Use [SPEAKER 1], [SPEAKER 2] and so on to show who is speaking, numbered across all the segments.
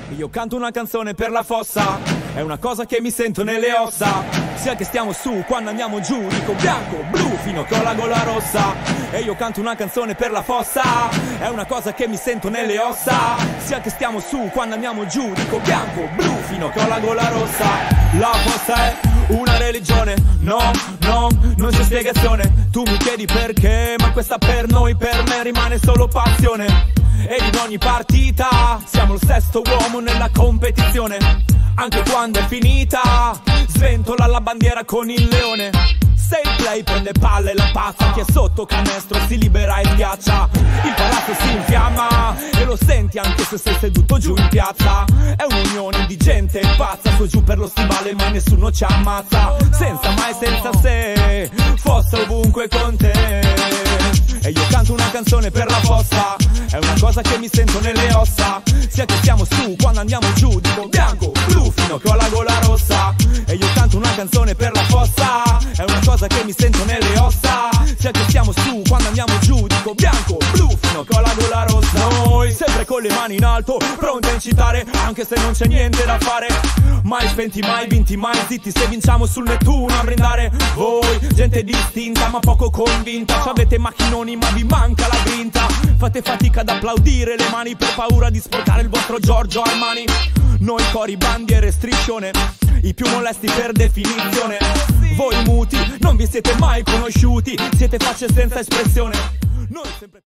[SPEAKER 1] Io canto una canzone per la fossa, è una cosa che mi sento nelle ossa. Sia che stiamo su, quando andiamo giù, dico bianco, blu, fino che ho la gola rossa. E io canto una canzone per la fossa, è una cosa che mi sento nelle ossa. Sia che stiamo su, quando andiamo giù, dico bianco, blu, fino che ho la gola rossa. La fossa è una religione, no, no, non c'è spiegazione. Tu mi chiedi perché, ma questa per noi, per me rimane solo passione. E in ogni partita siamo il sesto uomo nella competizione. Anche quando è finita, sventola la bandiera con il leone. Se il play prende palle la pazza, chi è sotto canestro si libera e schiaccia. Il palazzo si infiamma e lo senti anche se sei seduto giù in piazza. È un'unione di gente pazza, su giù per lo stivale ma nessuno ci ammazza. Senza mai, senza se, fossa ovunque con te. E io canto una canzone per la fossa, è una cosa che mi sento nelle ossa. Sia che siamo su, quando andiamo giù, dico bianco, blu, fino che ho la gola rossa. E io canto una canzone per la fossa, è una cosa che mi sento nelle ossa. Sia che siamo su, quando andiamo giù, dico bianco, blu, fino che ho la gola rossa. Noi sempre con le mani in alto, pronti a incitare, anche se non c'è niente da fare. Mai spenti, mai vinti, mai zitti, se vinciamo sul Nettuno a brindare. Voi, gente distinta ma poco convinta, avete macchinoni ma vi manca la grinta. Fate fatica ad applaudire le mani per paura di sporcare il vostro Giorgio Armani. Noi cori, bandiere e striscione, i più molesti per definizione. Voi muti, non vi siete mai conosciuti, siete facce senza espressione. Noi sempre...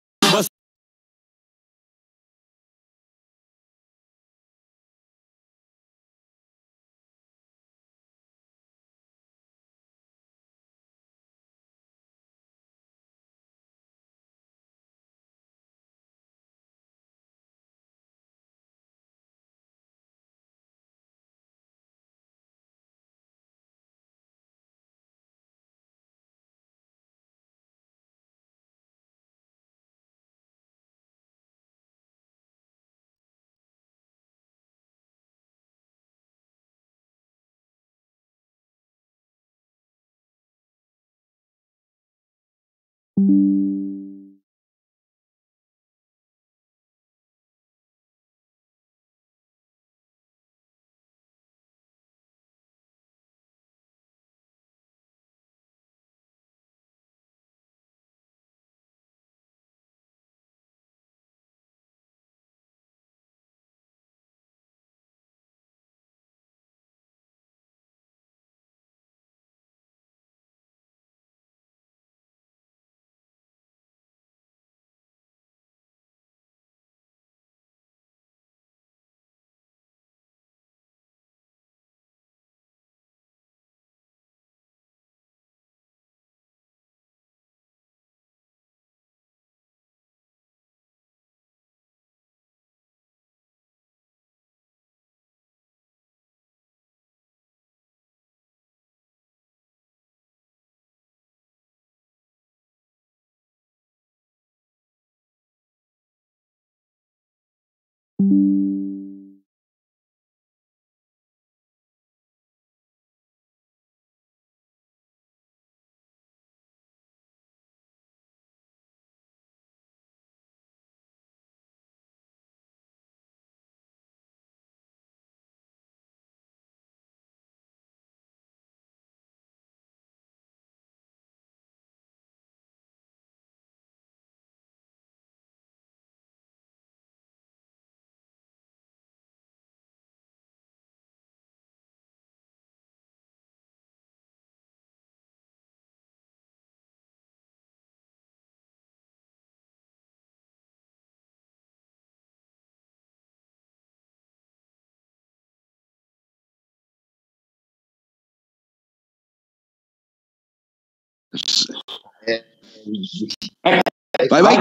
[SPEAKER 2] Vai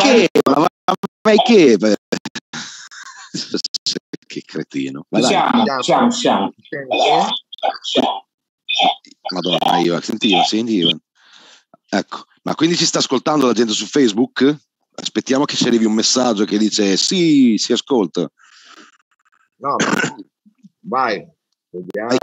[SPEAKER 2] che cretino.
[SPEAKER 3] Siamo.
[SPEAKER 2] Madonna, io sentivo. Ecco, ma quindi ci sta ascoltando la gente su Facebook? Aspettiamo che ci arrivi un messaggio che dice sì, si ascolta.
[SPEAKER 3] No, vai, vediamo.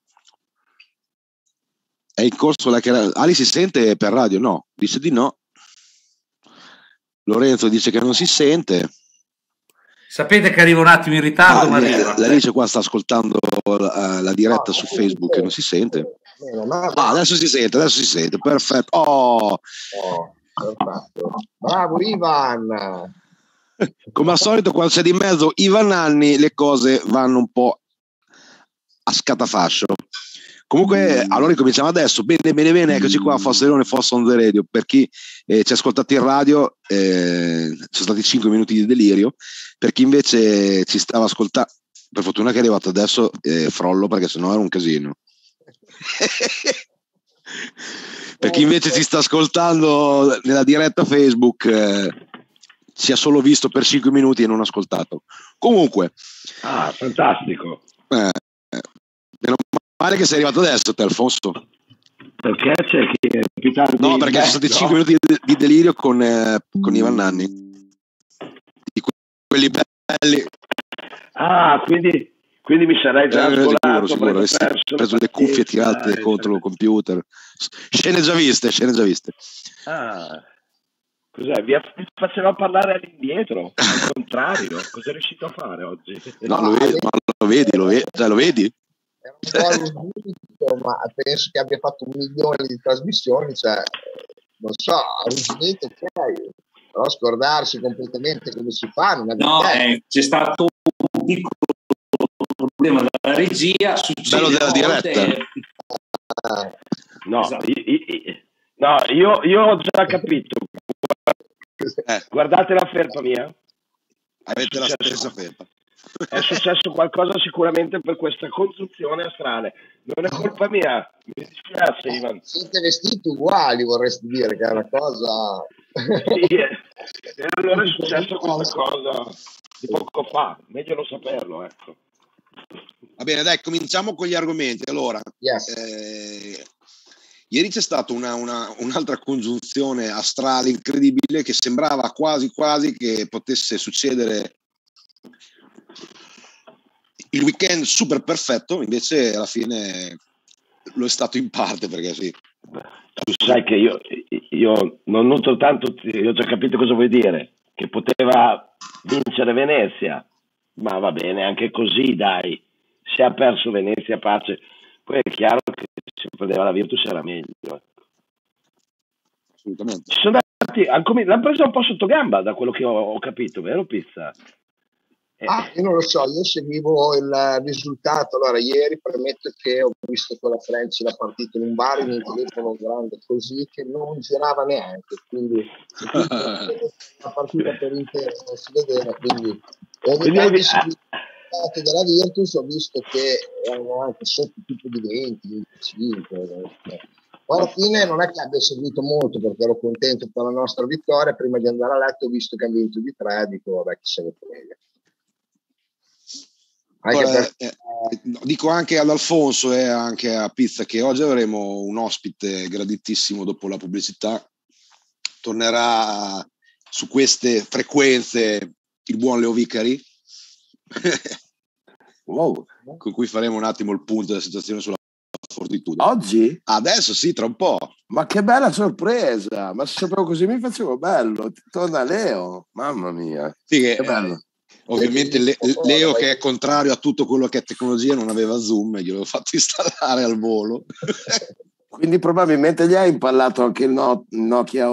[SPEAKER 2] È in corso la Ali si sente per radio? No, dice di no. Lorenzo dice che non si sente.
[SPEAKER 4] Sapete che arrivo un attimo in ritardo, ma arrivo.
[SPEAKER 2] L'Alice qua sta ascoltando la diretta su Facebook e non si sente. Adesso si sente, perfetto.
[SPEAKER 3] Perfetto. Bravo Ivan.
[SPEAKER 2] Come al solito, quando c'è di mezzo Ivan Nanni, le cose vanno un po' a scatafascio. Comunque, allora ricominciamo adesso. Bene, eccoci qua, Fossa on the Radio. Per chi ci ha ascoltato in radio, sono stati 5 minuti di delirio. Per chi invece ci stava ascoltando, per fortuna che è arrivato adesso, frollo, perché sennò era un casino. Per chi invece ci sta ascoltando nella diretta Facebook, ci ha solo visto per 5 minuti e non ascoltato. Comunque,
[SPEAKER 5] fantastico.
[SPEAKER 2] Meno male che sei arrivato adesso, te, Alfonso.
[SPEAKER 5] Perché c'è chi è pitardi?
[SPEAKER 2] No, perché sono stati 5 minuti di delirio con Ivan Nanni. Di quelli belli.
[SPEAKER 5] Quindi mi sarei già scolato.
[SPEAKER 2] Sicuro. Avresti preso le cuffie tirate contro il computer. Scene già viste.
[SPEAKER 5] Cos'è? Vi faceva parlare all'indietro, al contrario. Cosa è riuscito a fare oggi?
[SPEAKER 2] No, lo vedi?
[SPEAKER 3] Era un po' arrugginito, ma penso che abbia fatto 1 milione di trasmissioni, cioè, non so, arrugginito, ok, però scordarsi completamente come si fa non è
[SPEAKER 4] c'è stato un piccolo problema della regia,
[SPEAKER 2] bello della diretta.
[SPEAKER 5] No,
[SPEAKER 4] esatto.
[SPEAKER 5] io ho già capito. Guardate la felpa mia.
[SPEAKER 2] Avete la stessa felpa.
[SPEAKER 5] È successo qualcosa sicuramente per questa congiunzione astrale. Non è colpa mia, mi dispiace, Ivan.
[SPEAKER 3] Siete vestiti uguali, vorresti dire, che è una cosa...
[SPEAKER 5] Sì, e allora è successo questa cosa di poco fa, meglio non saperlo, ecco.
[SPEAKER 2] Va bene, dai, cominciamo con gli argomenti. Allora, ieri c'è stata un'altra congiunzione astrale incredibile che sembrava quasi che potesse succedere il weekend super perfetto, invece alla fine lo è stato in parte, perché sì.
[SPEAKER 5] Tu sai che io non noto tanto, io ho già capito cosa vuoi dire, che poteva vincere Venezia, ma va bene, anche così, dai, se ha perso Venezia, pace. Poi è chiaro che se prendeva la Virtus era meglio.
[SPEAKER 2] Assolutamente.
[SPEAKER 5] Ci sono andati, l'hanno presa un po' sotto gamba, da quello che ho capito, vero Pizza?
[SPEAKER 3] Io non lo so, io seguivo il risultato. Allora, ieri premetto che ho visto con la French la partita in un bar in un telefono grande così che non girava neanche, quindi la partita per intero non si vedeva, quindi ogni tanto il della Virtus ho visto che erano anche sotto tipo di 20, 25. Poi alla fine non è che abbia seguito molto perché ero contento per la nostra vittoria. Prima di andare a letto ho visto che hanno vinto di 3, dico vabbè, chi se ne frega.
[SPEAKER 2] Dico anche ad Alfonso e anche a Pizza che oggi avremo un ospite graditissimo dopo la pubblicità. Tornerà su queste frequenze il buon Leo Vicari, con cui faremo un attimo il punto della situazione sulla Fortitudo.
[SPEAKER 6] Oggi?
[SPEAKER 2] Adesso sì, tra un po'.
[SPEAKER 6] Ma che bella sorpresa! Ma se sapevo così mi facevo bello. Torna Leo, mamma mia.
[SPEAKER 2] Sì,
[SPEAKER 6] che bello.
[SPEAKER 2] Ovviamente Leo, che è contrario a tutto quello che è tecnologia, non aveva Zoom e gliel'ho fatto installare al volo.
[SPEAKER 6] Quindi probabilmente gli hai impallato anche il Nokia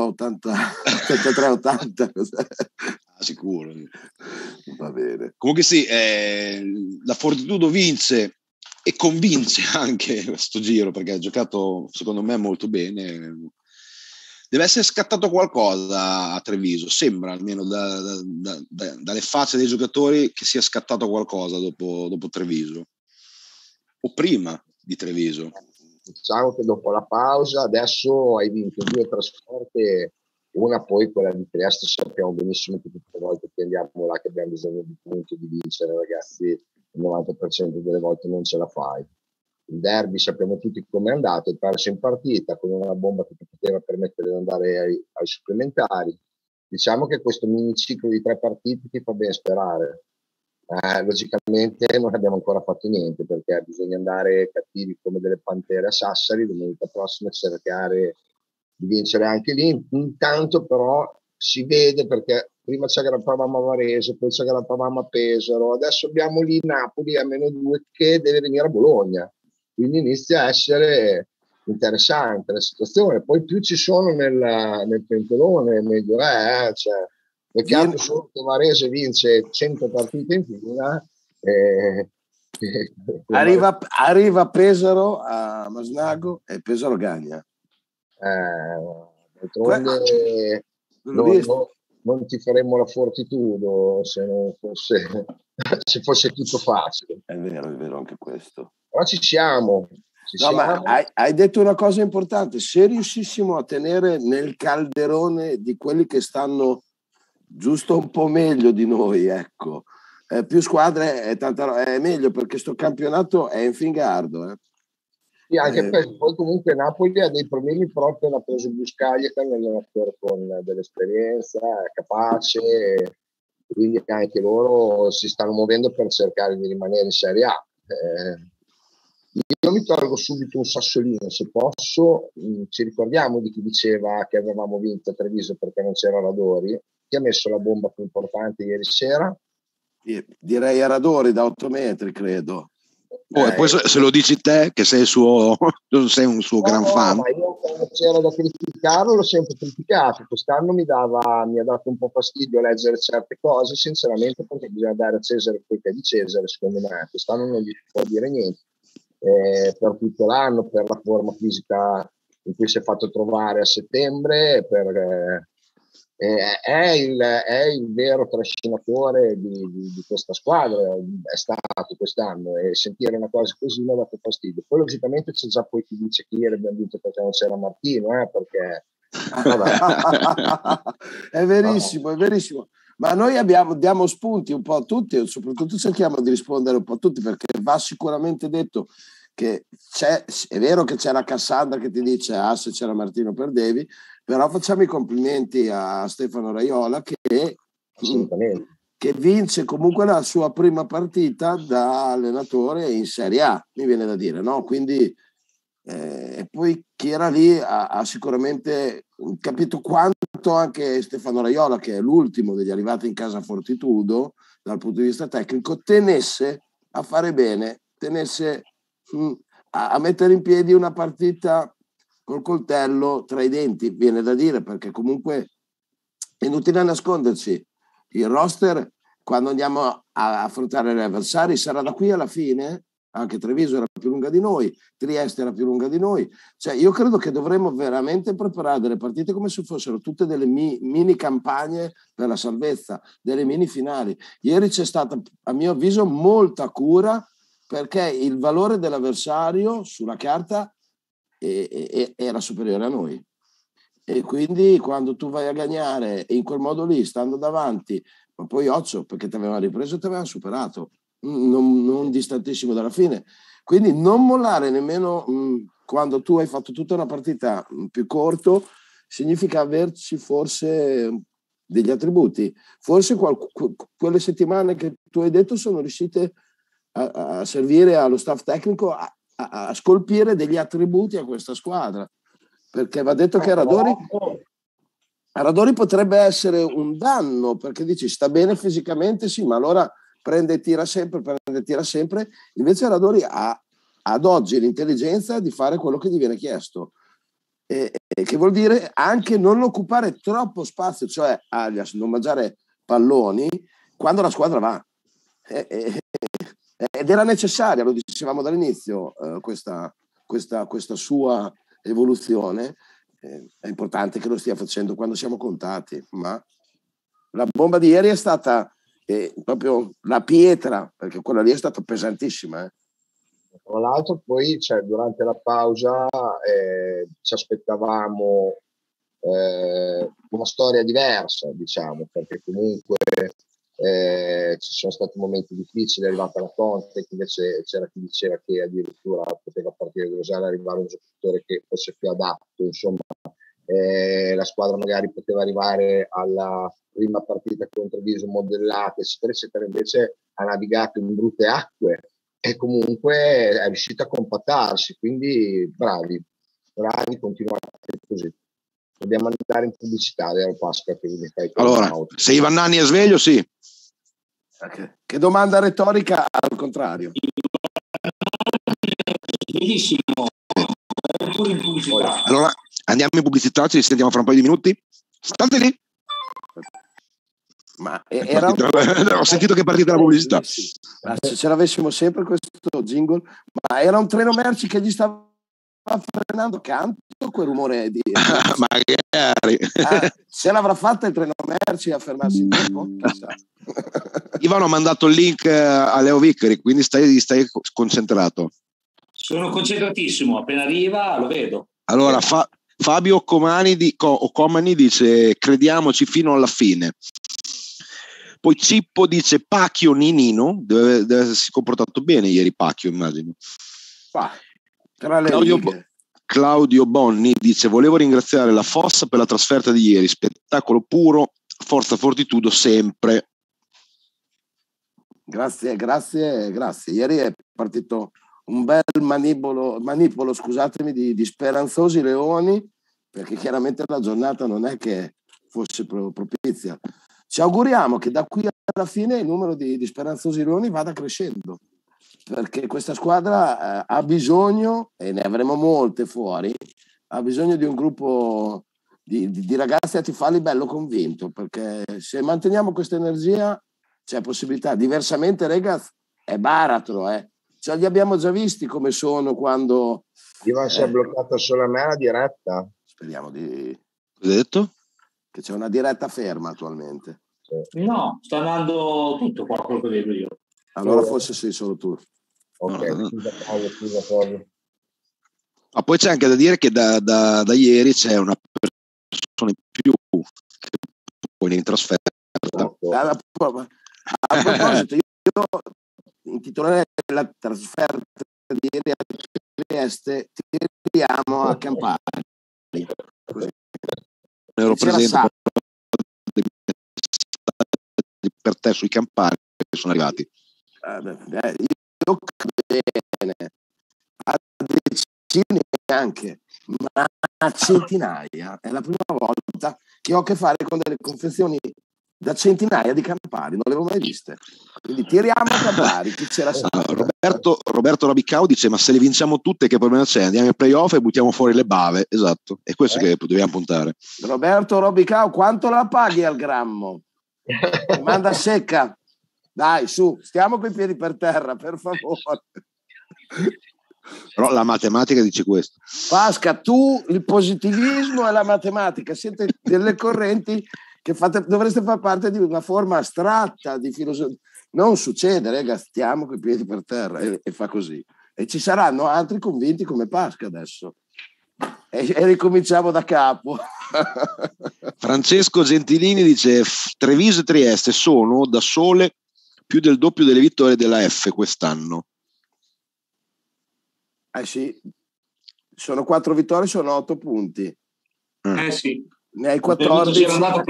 [SPEAKER 6] 8380.
[SPEAKER 2] Sicuro.
[SPEAKER 6] Va bene.
[SPEAKER 2] Comunque sì, la Fortitudo vince e convince anche questo giro, perché ha giocato secondo me molto bene. Deve essere scattato qualcosa a Treviso, sembra almeno dalle facce dei giocatori che sia scattato qualcosa dopo Treviso o prima di Treviso.
[SPEAKER 3] Diciamo che dopo la pausa adesso hai vinto 2 trasferte, una poi quella di Trieste. Sappiamo benissimo che tutte le volte che andiamo là che abbiamo bisogno di punti, di vincere, ragazzi, il 90% delle volte non ce la fai. Il derby sappiamo tutti come è andato, hai perso in partita con una bomba che ti poteva permettere di andare ai supplementari. Diciamo che questo miniciclo di 3 partite ti fa ben sperare. Logicamente non abbiamo ancora fatto niente perché bisogna andare cattivi come delle pantere a Sassari domenica prossima, cercare di vincere anche lì. Intanto però si vede, perché prima ci aggrappavamo a Varese, poi ci aggrappavamo a Pesaro, adesso abbiamo lì Napoli a -2 che deve venire a Bologna, quindi inizia a essere interessante la situazione. Poi più ci sono nel pentolone, meglio è, cioè, peccato solo che Varese vince 100 partite in fila.
[SPEAKER 6] Arriva Pesaro a Masnago e Pesaro gagna.
[SPEAKER 3] D'altronde non ti faremmo la Fortitudo se non fosse se fosse tutto facile.
[SPEAKER 6] È vero anche questo.
[SPEAKER 3] Però ci siamo.
[SPEAKER 6] Ma hai detto una cosa importante: se riuscissimo a tenere nel calderone di quelli che stanno giusto un po' meglio di noi, ecco, più squadre è meglio, perché sto campionato è in fingardo.
[SPEAKER 3] Sì, anche perché poi comunque Napoli ha dei problemi proprio, l'ha preso Buscaglia, che è un allenatore con dell'esperienza, è capace, quindi anche loro si stanno muovendo per cercare di rimanere in Serie A. Io mi tolgo subito un sassolino, se posso. Ci ricordiamo di chi diceva che avevamo vinto a Treviso perché non c'era Radori? Chi ha messo la bomba più importante ieri sera?
[SPEAKER 6] Direi a Radori da 8 metri, credo.
[SPEAKER 2] Poi se lo dici te, che sei un suo gran fan.
[SPEAKER 3] Ma io quando c'era da criticarlo l'ho sempre criticato. Quest'anno mi ha dato un po' fastidio leggere certe cose, sinceramente, perché bisogna dare a Cesare quel che è di Cesare, secondo me. Quest'anno non gli può dire niente. Per tutto l'anno, per la forma fisica in cui si è fatto trovare a settembre, è il vero trascinatore di questa squadra, è stato quest'anno, e sentire una cosa così mi ha dato fastidio. Poi logicamente c'è già poi chi dice che ieri abbiamo vinto perché non c'era Martino, perché
[SPEAKER 6] è verissimo, è verissimo. Ma noi diamo spunti un po' a tutti, e soprattutto cerchiamo di rispondere un po' a tutti, perché va sicuramente detto che è vero che c'è la Cassandra che ti dice se c'era Martino perdevi, però facciamo i complimenti a Stefano Raiola che vince comunque la sua prima partita da allenatore in Serie A, mi viene da dire, no? Quindi e poi chi era lì ha sicuramente capito quanto anche Stefano Raiola, che è l'ultimo degli arrivati in casa Fortitudo dal punto di vista tecnico, tenesse a fare bene, tenesse a mettere in piedi una partita col coltello tra i denti, viene da dire, perché comunque è inutile nasconderci, il roster quando andiamo a affrontare gli avversari sarà da qui alla fine. Anche Treviso era più lunga di noi, Trieste era più lunga di noi, cioè io credo che dovremmo veramente preparare delle partite come se fossero tutte delle mini campagne per la salvezza, delle mini finali. Ieri c'è stata, a mio avviso, molta cura, perché il valore dell'avversario sulla carta era superiore a noi, e quindi quando tu vai a gagnare in quel modo lì, stando davanti, ma poi occhio, perché ti avevano ripreso e ti avevano superato, non distantissimo dalla fine, quindi non mollare nemmeno quando tu hai fatto tutta una partita più corto, significa averci forse degli attributi, forse quelle settimane che tu hai detto sono riuscite a servire allo staff tecnico a scolpire degli attributi a questa squadra, perché va detto che Radori potrebbe essere un danno, perché dici sta bene fisicamente, sì, ma allora prende e tira sempre, invece Radori ha ad oggi l'intelligenza di fare quello che gli viene chiesto, e che vuol dire anche non occupare troppo spazio, cioè alias non mangiare palloni quando la squadra va, ed era necessaria, lo dicevamo dall'inizio, questa sua evoluzione. È importante che lo stia facendo quando siamo contati, ma la bomba di ieri è stata proprio la pietra, perché quella lì è stata pesantissima.
[SPEAKER 3] Tra l'altro poi durante la pausa ci aspettavamo una storia diversa, diciamo, perché comunque ci sono stati momenti difficili, è arrivata la Conte, invece c'era chi diceva che addirittura poteva partire Grosale, arrivare un giocatore che fosse più adatto, insomma, la squadra magari poteva arrivare alla prima partita contro Treviso modellata, eccetera, eccetera, invece ha navigato in brutte acque e comunque è riuscito a compattarsi, quindi bravi, continuate così. Dobbiamo andare in pubblicità, vero Pasqua? Che mi fai
[SPEAKER 2] Allora, se Ivan Nanni è sveglio, sì.
[SPEAKER 6] Che domanda retorica al contrario.
[SPEAKER 4] Benissimo. Pure in pubblicità.
[SPEAKER 2] Allora, andiamo in pubblicità, ci sentiamo fra un paio di minuti. State lì.
[SPEAKER 6] Ma
[SPEAKER 2] Ho sentito che è partita la pubblicità.
[SPEAKER 6] Se ce l'avessimo sempre questo jingle, ma era un treno merci che gli stava frenando accanto, quel rumore di...
[SPEAKER 2] Magari.
[SPEAKER 6] Se l'avrà fatta il treno merci a fermarsi in tempo, chissà.
[SPEAKER 2] Ivano ha mandato il link a Leo Vicari, quindi stai concentrato.
[SPEAKER 4] Sono concentratissimo, appena arriva lo vedo.
[SPEAKER 2] Allora, Fabio Comani dice crediamoci fino alla fine. Poi Cippo dice Pacchio Ninino, deve essersi comportato bene ieri Pacchio, immagino. Claudio Bonni dice volevo ringraziare la Fossa per la trasferta di ieri, spettacolo puro, forza fortitudo sempre.
[SPEAKER 6] Grazie. Ieri è partito un bel manipolo, scusatemi, di speranzosi leoni, perché chiaramente la giornata non è che fosse propizia. Ci auguriamo che da qui alla fine il numero di speranzosi leoni vada crescendo, perché questa squadra ha bisogno, e ne avremo molte fuori, ha bisogno di un gruppo di ragazzi a tifarli bello convinto, perché se manteniamo questa energia c'è possibilità. Diversamente, ragazzi, è baratro, Cioè, li abbiamo già visti come sono quando...
[SPEAKER 3] Ivan si è bloccato solo a me la diretta.
[SPEAKER 6] Speriamo di...
[SPEAKER 2] Cosa hai detto?
[SPEAKER 6] Che c'è una diretta ferma attualmente.
[SPEAKER 4] No, sta andando tutto qua, quello che vedo io.
[SPEAKER 6] Allora forse sei solo tu.
[SPEAKER 3] Ok, scusa.
[SPEAKER 2] Ma poi c'è anche da dire che da ieri c'è una persona in più che poi in trasferta.
[SPEAKER 6] A proposito, io intitolerei la trasferta di ieri a Trieste tiriamo a Campari. Così.
[SPEAKER 2] Ero presente per te sui Campari che sono arrivati. Io
[SPEAKER 6] bene, a decine anche, ma a centinaia. È la prima volta che ho a che fare con delle confezioni da centinaia di Campari, non le avevo mai viste. Quindi tiriamo a Campari, chi c'era
[SPEAKER 2] Roberto Rabicau dice: ma se le vinciamo tutte che problema c'è? Andiamo ai playoff e buttiamo fuori le bave. Esatto, è questo che dobbiamo puntare.
[SPEAKER 6] Roberto Rabicau, quanto la paghi al grammo? Manda secca, dai, su, stiamo coi piedi per terra, per favore.
[SPEAKER 2] Però la matematica dice questo.
[SPEAKER 6] Pasca, tu il positivismo e la matematica siete delle correnti che dovreste far parte di una forma astratta di filosofia. Non succede, ragazzi, stiamo coi piedi per terra e fa così. E ci saranno altri convinti come Pasca adesso. E ricominciamo da capo.
[SPEAKER 2] Francesco Gentilini dice: Treviso e Trieste sono da sole più del doppio delle vittorie della F quest'anno.
[SPEAKER 6] Sì, sono 4 vittorie, sono 8 punti.
[SPEAKER 4] Sì.
[SPEAKER 6] Ne hai 14.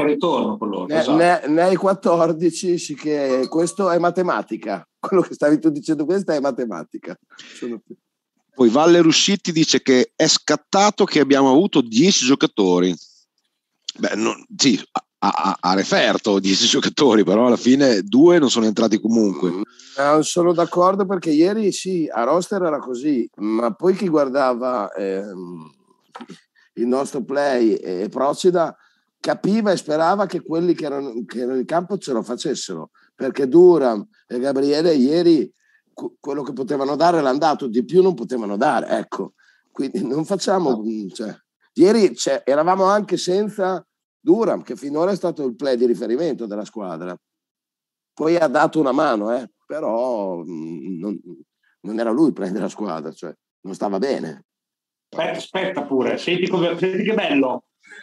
[SPEAKER 4] Ne
[SPEAKER 6] hai 14, sì, che questo è matematica. Quello che stavi tu dicendo, questa è matematica.
[SPEAKER 2] Poi Valle Ruscitti dice che è scattato che abbiamo avuto 10 giocatori. Beh, sì, a referto 10 giocatori, però alla fine 2 non sono entrati comunque.
[SPEAKER 6] Non sono d'accordo, perché ieri sì, a roster era così, ma poi chi guardava il nostro play e Procida capiva e sperava che quelli che erano in campo ce lo facessero, perché Duram e Gabriele ieri quello che potevano dare l'hanno dato, di più non potevano dare, ecco. Quindi non facciamo, ieri eravamo anche senza Duram, che finora è stato il play di riferimento della squadra, poi ha dato una mano, però non era lui il play della squadra, cioè non stava bene.
[SPEAKER 4] Aspetta pure, senti che bello.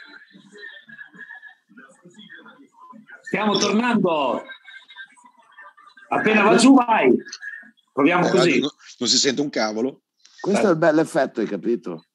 [SPEAKER 4] Stiamo tornando. Appena va giù vai. Proviamo così.
[SPEAKER 2] Non si sente un cavolo.
[SPEAKER 6] Questo è il bel effetto, hai capito?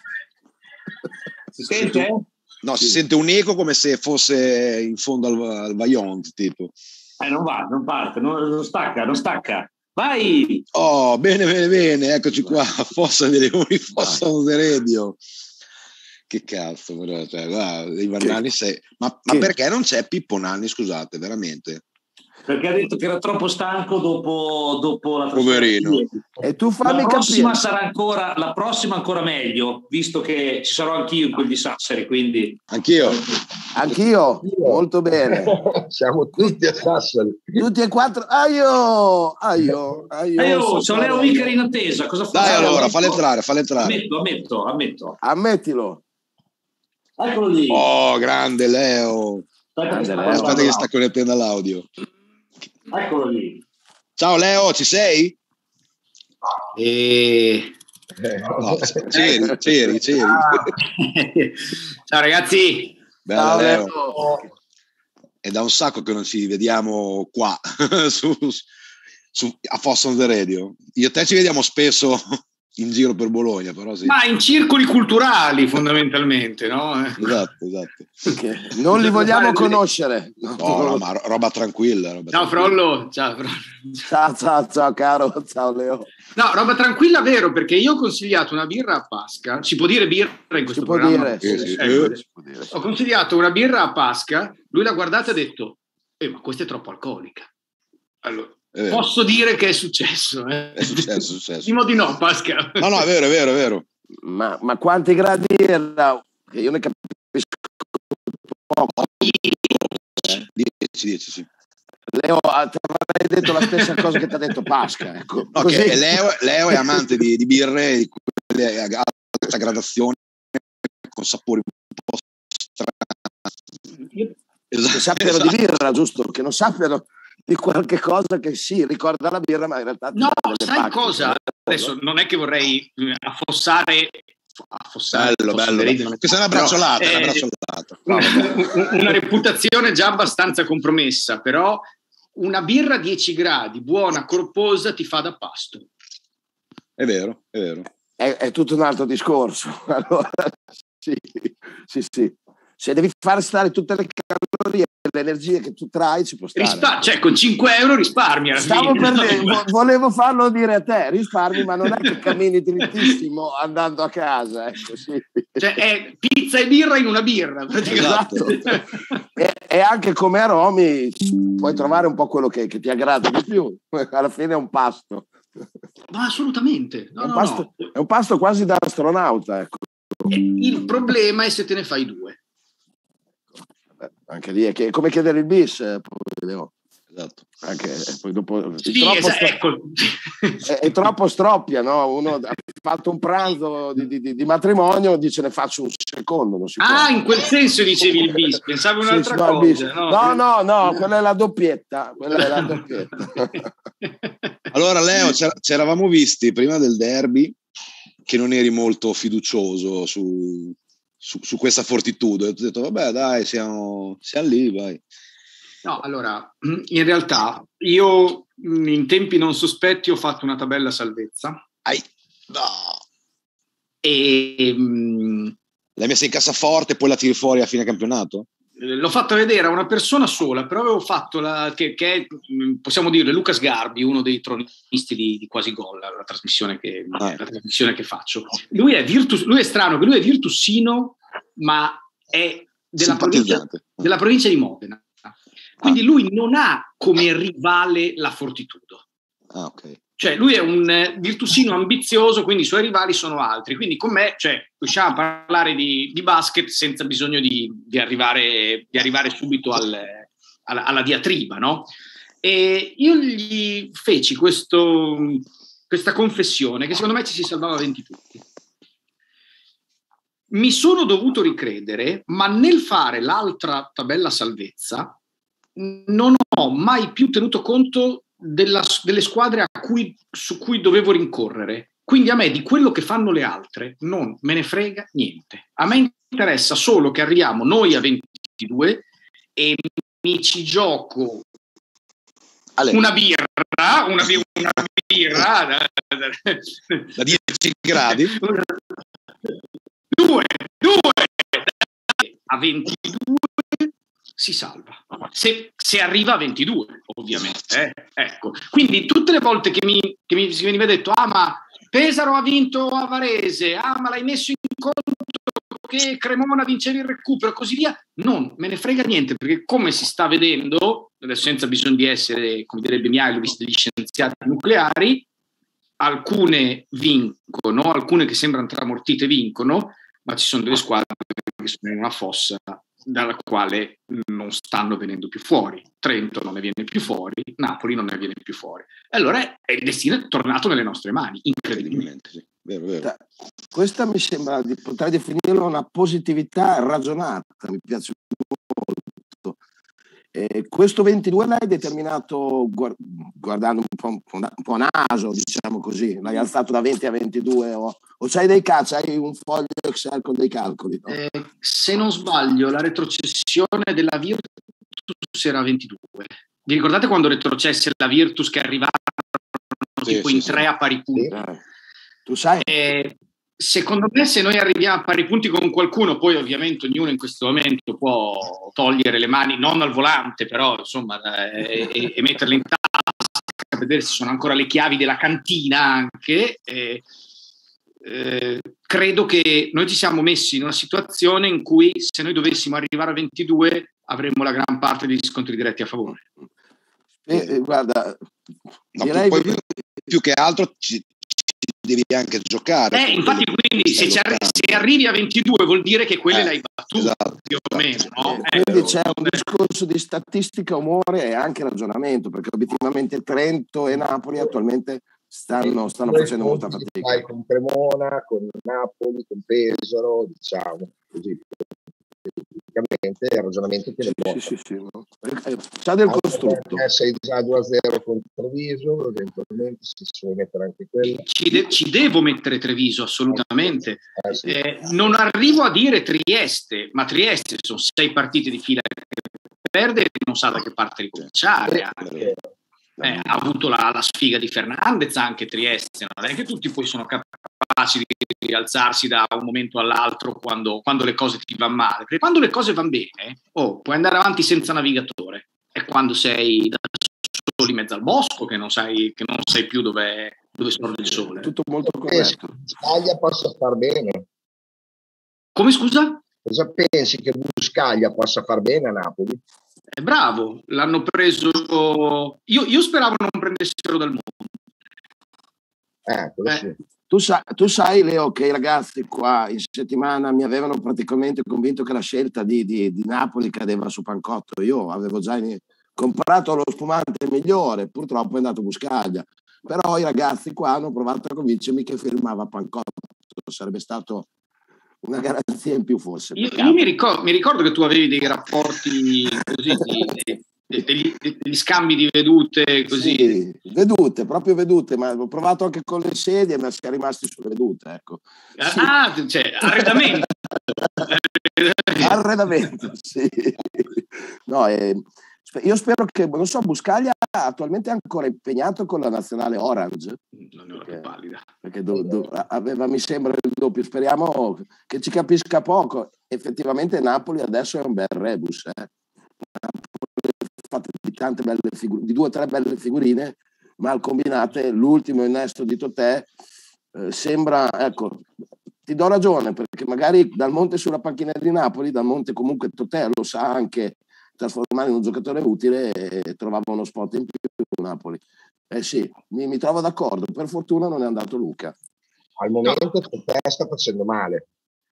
[SPEAKER 4] Si sente?
[SPEAKER 2] No, sì. Si sente un eco come se fosse in fondo al Vaillant, tipo.
[SPEAKER 4] Non va, non parte, non stacca. Vai!
[SPEAKER 2] Oh, bene, eccoci qua. Fossa dei Leoni, Fossa on the Radio. Che cazzo, cioè, guarda, i Vanni ma perché non c'è Pippo Nanni, scusate, veramente?
[SPEAKER 4] Perché ha detto che era troppo stanco dopo la
[SPEAKER 2] Poverino.
[SPEAKER 6] E tu fammi
[SPEAKER 4] la prossima
[SPEAKER 6] capire.
[SPEAKER 4] sarà la prossima ancora meglio, visto che ci sarò anch'io in quel di Sassari, quindi
[SPEAKER 6] Anch'io, molto bene.
[SPEAKER 3] Siamo tutti a Sassari.
[SPEAKER 6] Tutti e quattro. Aio.
[SPEAKER 4] C'ho Leo Vicari in attesa. Cosa faccio?
[SPEAKER 2] Dai, allora, fallo entrare.
[SPEAKER 4] Ammetto.
[SPEAKER 6] Ammettilo.
[SPEAKER 4] Eccolo lì.
[SPEAKER 2] Oh, grande Leo. Aspetta che sta connettendo all'audio.
[SPEAKER 4] Eccolo lì.
[SPEAKER 2] Ciao Leo, ci sei? No, c'eri.
[SPEAKER 7] Ciao ragazzi.
[SPEAKER 2] Bella
[SPEAKER 6] Ciao,
[SPEAKER 2] Leo.
[SPEAKER 6] Leo.
[SPEAKER 2] È da un sacco che non ci vediamo qua a Fossa on the Radio. Io e te ci vediamo spesso in giro per Bologna, però sì.
[SPEAKER 7] Ma in circoli culturali fondamentalmente, no?
[SPEAKER 2] Esatto.
[SPEAKER 6] Non li vogliamo conoscere.
[SPEAKER 2] No, ma roba tranquilla.
[SPEAKER 7] Ciao Frollo.
[SPEAKER 6] Ciao caro, ciao Leo.
[SPEAKER 7] No, roba tranquilla, vero, perché io ho consigliato una birra a Pasca. Si può dire birra in questo programma?
[SPEAKER 6] Sì.
[SPEAKER 7] Ho consigliato una birra a Pasca, lui l'ha guardata e ha detto ma questa è troppo alcolica. Allora, posso dire che è successo.
[SPEAKER 2] È successo.
[SPEAKER 7] Dimo di no, Pasca.
[SPEAKER 2] No, è vero.
[SPEAKER 6] Ma quanti gradi era? Io ne capisco poco.
[SPEAKER 2] 10, sì.
[SPEAKER 6] Leo, ti avrei detto la stessa cosa che ti ha detto Pasca. Ecco.
[SPEAKER 2] No, che Leo è amante di birre di quelle a alta gradazione con sapori un po' strani.
[SPEAKER 6] Che sappiano di birra, giusto? Che non sappiano di qualche cosa che sì, ricorda la birra, ma in realtà...
[SPEAKER 7] No, sai cosa? Adesso non è che vorrei affossare...
[SPEAKER 2] Bello. Questa è una bracciolata.
[SPEAKER 7] Una reputazione già abbastanza compromessa, però una birra a 10 gradi, buona, corposa, ti fa da pasto.
[SPEAKER 2] È vero.
[SPEAKER 6] È tutto un altro discorso. Allora, sì. Se devi far stare tutte le calorie e le energie che tu trai, ci può stare.
[SPEAKER 7] Cioè, con 5 euro risparmi alla fine.
[SPEAKER 6] Volevo farlo dire a te, risparmi, ma non è che cammini drittissimo andando a casa. Ecco, sì.
[SPEAKER 7] Cioè, è pizza e birra in una birra.
[SPEAKER 6] Esatto. E anche come aromi puoi trovare un po' quello che ti aggrada di più. Alla fine è un pasto.
[SPEAKER 7] Ma assolutamente.
[SPEAKER 6] È un pasto quasi da astronauta. Ecco.
[SPEAKER 7] Il problema è se te ne fai 2.
[SPEAKER 6] Anche lì è come chiedere il bis,
[SPEAKER 2] esatto.
[SPEAKER 6] Anche poi dopo è troppo stroppia, no? Uno ha fatto un pranzo di matrimonio, dice ne faccio un secondo, non si può.
[SPEAKER 7] In quel senso dicevi il bis, pensavo un'altra cosa.
[SPEAKER 6] No, quella è la doppietta.
[SPEAKER 2] Allora Leo, ci eravamo visti prima del derby che non eri molto fiducioso su questa fortitudo, e ho detto vabbè dai, siamo lì, vai.
[SPEAKER 7] No, allora, in realtà io in tempi non sospetti ho fatto una tabella salvezza. E
[SPEAKER 2] l'hai messa in cassaforte e poi la tiri fuori a fine campionato?
[SPEAKER 7] L'ho fatta vedere a una persona sola, però avevo fatto che è, possiamo dire, Lucas Garbi, uno dei tronisti di Quasi Gol, la trasmissione che faccio. Lui è strano, che lui è virtussino, ma è della provincia di Modena. Quindi lui non ha come rivale la Fortitudo.
[SPEAKER 2] Ok.
[SPEAKER 7] Cioè lui è un virtusino ambizioso, quindi i suoi rivali sono altri. Quindi con me, riusciamo a parlare di basket senza bisogno di arrivare subito alla diatriba, no? E io gli feci questa confessione che secondo me ci si salvava 20 punti. Mi sono dovuto ricredere, ma nel fare l'altra tabella salvezza non ho mai più tenuto conto delle squadre su cui dovevo rincorrere. Quindi a me di quello che fanno le altre non me ne frega niente. A me interessa solo che arriviamo noi a 22 e mi ci gioco una birra
[SPEAKER 2] da 10 gradi.
[SPEAKER 7] Due a 22 si salva. Se arriva a 22, ovviamente. Ecco. Quindi tutte le volte che mi veniva detto ma Pesaro ha vinto a Varese, ma l'hai messo in conto che Cremona vinceva il recupero e così via. Non me ne frega niente, perché come si sta vedendo, senza bisogno di essere, come direbbe Mihajlovic, degli scienziati nucleari, alcune vincono, alcune che sembrano tramortite vincono, ma ci sono delle squadre che sono in una fossa dalla quale non stanno venendo più fuori. Trento non ne viene più fuori, Napoli non ne viene più fuori. E allora il destino è tornato nelle nostre mani, incredibilmente.
[SPEAKER 2] Sì. Vero.
[SPEAKER 6] Questa mi sembra, potrei definirla una positività ragionata, mi piace molto. Questo 22 l'hai determinato guardando un po' naso, diciamo così, l'hai alzato da 20 a 22 o c'hai c'hai un foglio Excel con dei calcoli? No?
[SPEAKER 7] Se non sbaglio, la retrocessione della Virtus era 22. Vi ricordate quando retrocesse la Virtus che arrivarono in 3 a pari punti?
[SPEAKER 6] Tu sai?
[SPEAKER 7] Secondo me, se noi arriviamo a pari punti con qualcuno, poi ovviamente ognuno in questo momento può togliere le mani, non al volante, però insomma, e metterle in tasca, vedere se sono ancora le chiavi della cantina anche. Credo che noi ci siamo messi in una situazione in cui se noi dovessimo arrivare a 22 avremmo la gran parte degli scontri diretti a favore.
[SPEAKER 6] Guarda,
[SPEAKER 2] no,
[SPEAKER 6] direi
[SPEAKER 2] poi più che altro ci devi anche giocare.
[SPEAKER 7] Infatti, quindi se arrivi a 22 vuol dire che quelle l'hai battute,
[SPEAKER 2] esatto,
[SPEAKER 7] più o meno. No?
[SPEAKER 6] Quindi c'è un discorso di statistica, umore e anche ragionamento, perché obiettivamente Trento e Napoli attualmente stanno facendo molta fatica.
[SPEAKER 3] Vai con Cremona, con Napoli, con Pesaro, diciamo così. Praticamente il ragionamento che
[SPEAKER 6] sì, no? C'ha del costrutto.
[SPEAKER 3] Sei già 2-0 con Treviso, eventualmente si vuole mettere anche quello.
[SPEAKER 7] Ci devo mettere Treviso, assolutamente.
[SPEAKER 3] Sì.
[SPEAKER 7] Non arrivo a dire Trieste, ma Trieste sono 6 partite di fila che perde e non sa da che parte ricominciare. Ha avuto la sfiga di Fernandez anche Trieste, non è che tutti poi sono capaci di rialzarsi da un momento all'altro quando le cose ti vanno male, perché quando le cose vanno bene puoi andare avanti senza navigatore, è quando sei da solo in mezzo al bosco che non sai più dove sorge il sole.
[SPEAKER 6] Tutto molto corretto.
[SPEAKER 3] Buscaglia possa far bene.
[SPEAKER 7] Come, scusa?
[SPEAKER 3] Cosa pensi che Buscaglia possa far bene a Napoli?
[SPEAKER 7] Bravo, l'hanno preso. Io speravo non prendessero dal mondo.
[SPEAKER 3] Sì.
[SPEAKER 6] Tu sai, Leo, che i ragazzi qua in settimana mi avevano praticamente convinto che la scelta di Napoli cadeva su Pancotto. Io avevo già comprato lo spumante migliore, purtroppo è andato Buscaglia. Però i ragazzi qua hanno provato a convincermi che firmava Pancotto. Sarebbe stato una garanzia in più, forse.
[SPEAKER 7] Io mi ricordo che tu avevi dei rapporti così, degli scambi di vedute così.
[SPEAKER 6] Sì, proprio vedute, ma ho provato anche con le sedie, ma si è rimasti sulle vedute, ecco.
[SPEAKER 7] Sì. Cioè, arredamento.
[SPEAKER 6] Arredamento, sì. No, io spero che, non so, Buscaglia attualmente è ancora impegnato con la nazionale Orange.
[SPEAKER 7] Non ne ho la più pallida.
[SPEAKER 6] Perché aveva, mi sembra, il doppio. Speriamo che ci capisca poco. Effettivamente Napoli adesso è un bel rebus. Napoli ha fatto di tante belle figurine, di 2 o 3 belle figurine, mal combinate. L'ultimo innesto di Totè sembra, ecco, ti do ragione, perché magari Dal Monte sulla panchina di Napoli, Dal Monte comunque Totè lo sa anche trasformare in un giocatore utile, e trovava uno spot in più Napoli. Sì, mi trovo d'accordo, per fortuna non è andato Luca.
[SPEAKER 3] Al momento Totè sta facendo male.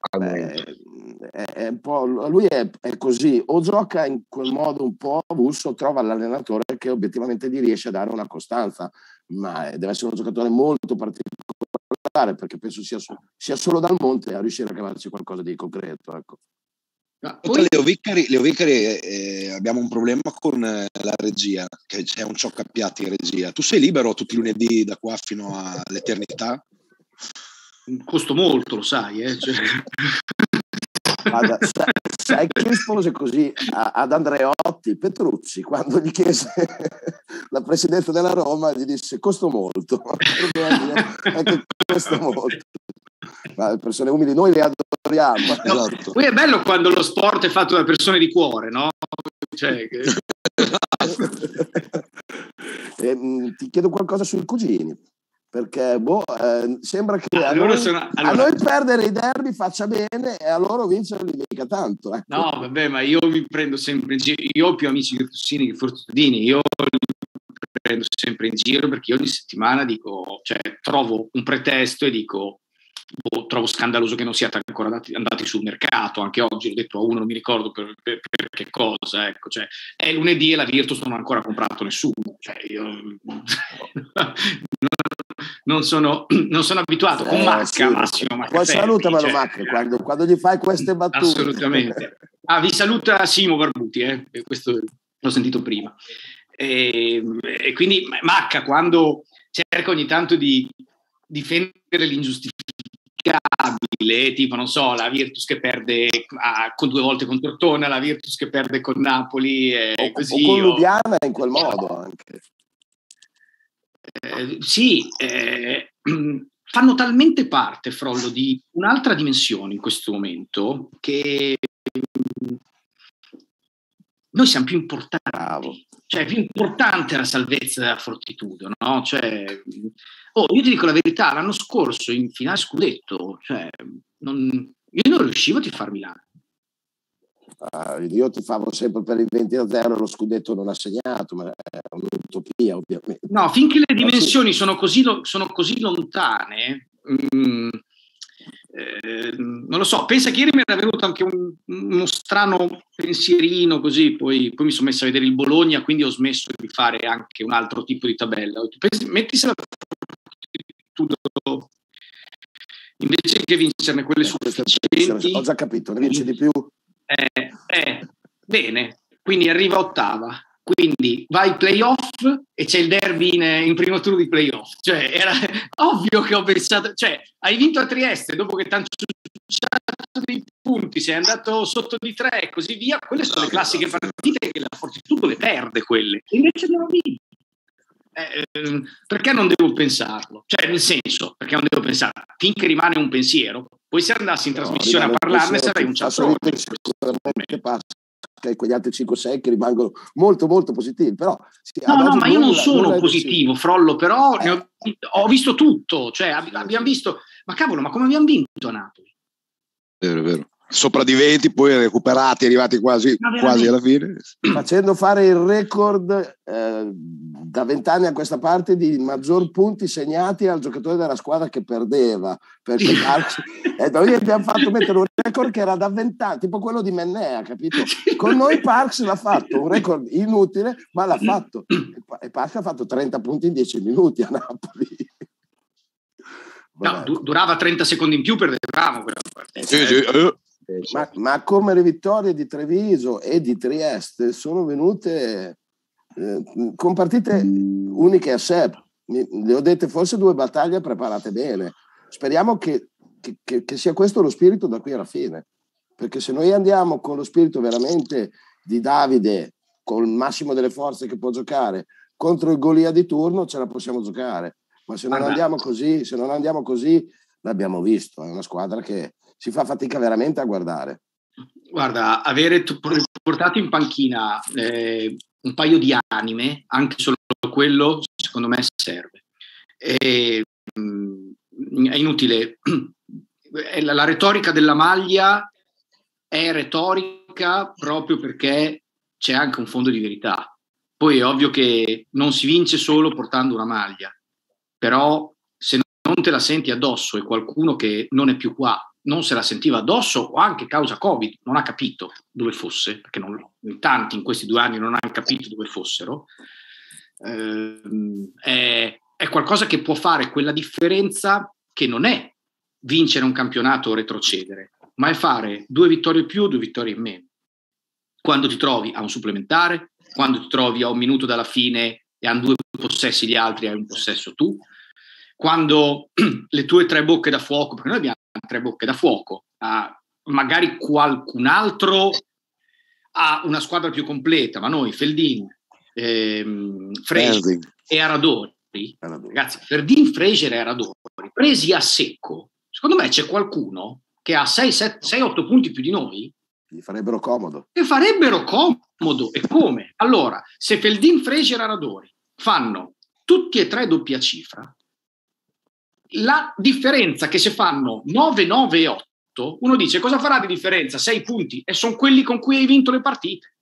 [SPEAKER 6] È un po', lui è così, o gioca in quel modo un po' avulso, trova l'allenatore che obiettivamente gli riesce a dare una costanza, ma deve essere un giocatore molto particolare, perché penso sia solo Dal Monte a riuscire a cavarci qualcosa di concreto, ecco.
[SPEAKER 2] Oltre a Leo Viccari abbiamo un problema con la regia, che c'è un cioccapiatti in regia. Tu sei libero tutti i lunedì da qua fino all'eternità?
[SPEAKER 7] Costo molto, lo sai, cioè.
[SPEAKER 6] Guarda, sai che rispose così ad Andreotti Petrucci quando gli chiese la presidenza della Roma, gli disse costo molto. Anche costo molto. Ma le persone umili noi le adoriamo.
[SPEAKER 2] Esatto.
[SPEAKER 7] Poi è bello quando lo sport è fatto da persone di cuore, no? Cioè,
[SPEAKER 6] ti chiedo qualcosa sui cugini. perché sembra che a
[SPEAKER 7] allora,
[SPEAKER 6] noi perdere i derby faccia bene e a loro vincerli mica tanto. Ecco.
[SPEAKER 7] No, vabbè, ma io mi prendo sempre in giro. Io ho più amici virtusini che fortutini. Io li prendo sempre in giro perché io ogni settimana dico, cioè, trovo un pretesto e dico, trovo scandaloso che non siate ancora andati sul mercato. Anche oggi ho detto a uno, non mi ricordo per che cosa, ecco, cioè, è lunedì e la Virtus non ha ancora comprato nessuno, cioè io non sono abituato con Macca,
[SPEAKER 6] sì.
[SPEAKER 7] Massimo Macca.
[SPEAKER 6] Poi salutamelo, cioè, Macca, quando gli fai queste battute.
[SPEAKER 7] Assolutamente. Vi saluta Simo Barbuti, questo l'ho sentito prima. E quindi Macca, quando cerca ogni tanto di difendere l'ingiustificabile, tipo, non so, la Virtus che perde con 2 volte con Tortona, la Virtus che perde con Napoli,
[SPEAKER 6] o
[SPEAKER 7] così,
[SPEAKER 6] con Lubiana in quel modo anche.
[SPEAKER 7] Sì, fanno talmente parte, Frollo, di un'altra dimensione in questo momento che noi siamo più importanti.
[SPEAKER 6] Bravo.
[SPEAKER 7] Cioè, è più importante la salvezza della Fortitudo, no? Cioè, io ti dico la verità, l'anno scorso in finale scudetto, cioè, io non riuscivo a tifare Milano.
[SPEAKER 6] Io tifavo sempre per il 20-0, lo scudetto non ha segnato, ma è un'utopia, ovviamente.
[SPEAKER 7] No, finché le dimensioni sono così lontane, non lo so, pensa che ieri mi era venuto anche uno strano pensierino, così poi mi sono messo a vedere il Bologna, quindi ho smesso di fare anche un altro tipo di tabella. Mettisela invece che vincerne quelle sufficienti.
[SPEAKER 6] Ho già capito, ne vinci di più.
[SPEAKER 7] Bene, quindi arriva ottava, quindi vai playoff e c'è il derby in primo turno di playoff, cioè era ovvio che ho pensato, cioè hai vinto a Trieste dopo che ti hanno ciucciato dei punti, sei andato sotto di 3 e così via, quelle sono le classiche partite che la Fortitudo le perde, quelle, e invece non ho vinto. Perché non devo pensarlo? Cioè, nel senso, perché non devo pensare? Finché rimane un pensiero, poi se andassi in trasmissione a parlarne sarei un ciassone.
[SPEAKER 6] Sicuramente passa quegli altri 5-6 che rimangono molto molto positivi, però
[SPEAKER 7] no, ma io non sono positivo, Frollo, però ho visto tutto, cioè abbiamo visto, ma cavolo, ma come abbiamo vinto a Napoli?
[SPEAKER 2] Vero. Sopravviventi, poi recuperati, arrivati quasi alla fine.
[SPEAKER 6] Facendo fare il record da 20 anni a questa parte di maggior punti segnati al giocatore della squadra che perdeva, perché noi abbiamo fatto mettere un record che era da 20 anni, tipo quello di Mennea, capito? Con noi Parks l'ha fatto, un record inutile, ma l'ha fatto. E Parks ha fatto 30 punti in 10 minuti a Napoli.
[SPEAKER 7] No, durava 30 secondi in più, perdevamo quella partita.
[SPEAKER 2] Sì.
[SPEAKER 6] Ma come le vittorie di Treviso e di Trieste sono venute con partite uniche a sé, le ho dette, forse 2 battaglie preparate bene. Speriamo che sia questo lo spirito da qui alla fine, perché se noi andiamo con lo spirito veramente di Davide, con il massimo delle forze che può giocare contro il Golia di turno, ce la possiamo giocare, ma se non andiamo così l'abbiamo visto, è una squadra che si fa fatica veramente a guardare.
[SPEAKER 7] Guarda, avere portato in panchina un paio di anime, anche solo quello, secondo me serve. È inutile. La retorica della maglia è retorica proprio perché c'è anche un fondo di verità. Poi è ovvio che non si vince solo portando una maglia, però se non te la senti addosso e qualcuno che non è più qua non se la sentiva addosso, o anche causa Covid non ha capito dove fosse, perché tanti in questi 2 anni non hanno capito dove fossero, è qualcosa che può fare quella differenza che non è vincere un campionato o retrocedere, ma è fare 2 vittorie più o 2 vittorie in meno. Quando ti trovi a un supplementare, quando ti trovi a 1 minuto dalla fine e hanno 2 possessi gli altri e hai un possesso tu, quando le tue 3 bocche da fuoco, perché noi abbiamo 3 bocche da fuoco, magari qualcun altro ha una squadra più completa, ma noi Feldin, Fraser e Aradori, ragazzi, Feldin, Fraser e Aradori presi a secco, secondo me c'è qualcuno che ha 6-8 punti più di noi,
[SPEAKER 6] gli farebbero comodo.
[SPEAKER 7] E come? Allora, se Feldin, Fraser e Aradori fanno tutti e 3 doppia cifra, la differenza che se fanno 9, 9 e 8, uno dice cosa farà di differenza? 6 punti, e sono quelli con cui hai vinto le partite.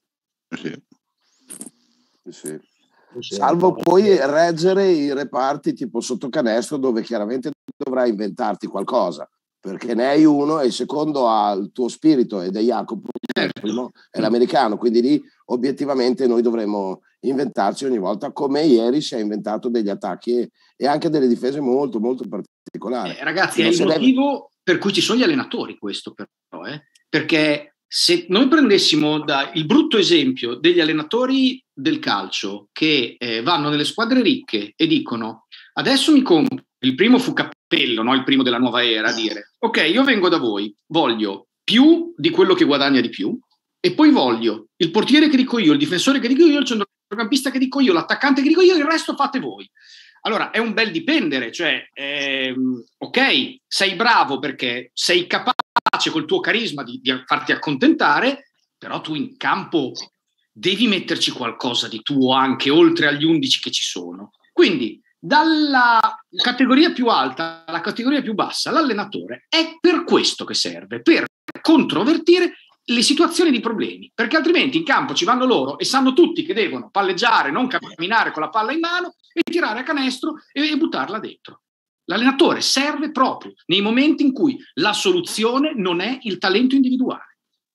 [SPEAKER 6] Sì. Salvo poi reggere i reparti tipo sotto canestro, dove chiaramente dovrai inventarti qualcosa, perché ne hai uno e il secondo ha il tuo spirito ed è Jacopo, il primo è l'americano, quindi lì obiettivamente noi dovremmo inventarci ogni volta, come ieri si è inventato degli attacchi e anche delle difese molto molto particolari.
[SPEAKER 7] Ragazzi, è il motivo per cui ci sono gli allenatori, questo però, perché se noi prendessimo il brutto esempio degli allenatori del calcio che vanno nelle squadre ricche e dicono adesso mi compro, il primo fu Cappello, no? Il primo della nuova era, a dire ok, io vengo da voi, voglio più di quello che guadagna di più, e poi voglio il portiere che dico io, il difensore che dico io, il centrocampista che dico io, l'attaccante che dico io, il resto fate voi. Allora è un bel dipendere, cioè ok, sei bravo perché sei capace col tuo carisma di farti accontentare, però tu in campo devi metterci qualcosa di tuo anche oltre agli 11 che ci sono. Quindi dalla categoria più alta alla categoria più bassa l'allenatore è per questo che serve, per controvertire le situazioni di problemi, perché altrimenti in campo ci vanno loro e sanno tutti che devono palleggiare, non camminare con la palla in mano e tirare a canestro e buttarla dentro. L'allenatore serve proprio nei momenti in cui la soluzione non è il talento individuale.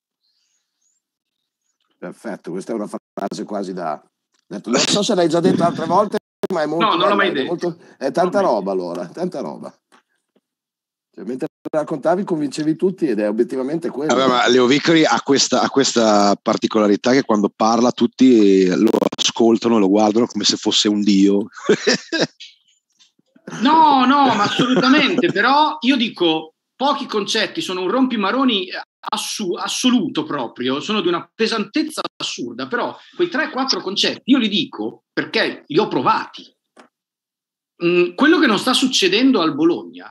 [SPEAKER 6] Perfetto, questa è una frase quasi da... Non so se l'hai già detto altre volte, ma è molto...
[SPEAKER 7] No, non l'ho mai detto.
[SPEAKER 6] È tanta roba allora, tanta roba. Cioè, mentre raccontavi convincevi tutti ed è obiettivamente quello.
[SPEAKER 2] Vabbè, ma Leo Vicari ha questa particolarità che quando parla tutti lo ascoltano, lo guardano come se fosse un dio.
[SPEAKER 7] No, ma assolutamente, però io dico pochi concetti sono un rompimaroni assoluto proprio, sono di una pesantezza assurda, però quei 3-4 concetti io li dico perché li ho provati. Quello che non sta succedendo al Bologna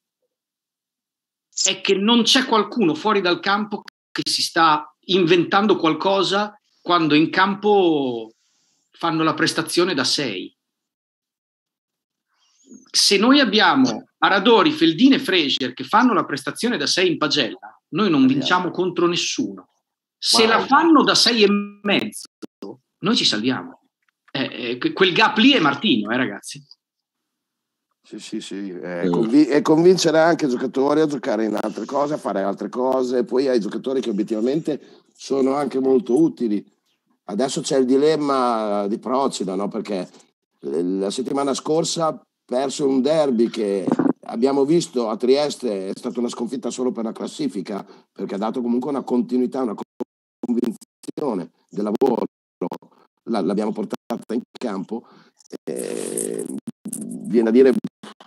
[SPEAKER 7] è che non c'è qualcuno fuori dal campo che si sta inventando qualcosa quando in campo fanno la prestazione da 6. Se noi abbiamo Aradori, Feldini e Fraser che fanno la prestazione da 6 in pagella, noi non vinciamo contro nessuno. Se la fanno da 6,5, noi ci salviamo. Quel gap lì è Martino, ragazzi.
[SPEAKER 6] Sì. E convincere anche i giocatori a giocare in altre cose, a fare altre cose. Poi hai giocatori che obiettivamente sono anche molto utili. Adesso c'è il dilemma di Procida, no? Perché la settimana scorsa perso un derby che abbiamo visto a Trieste, è stata una sconfitta solo per la classifica, perché ha dato comunque una continuità, una convinzione del lavoro, l'abbiamo portata in campo, viene a dire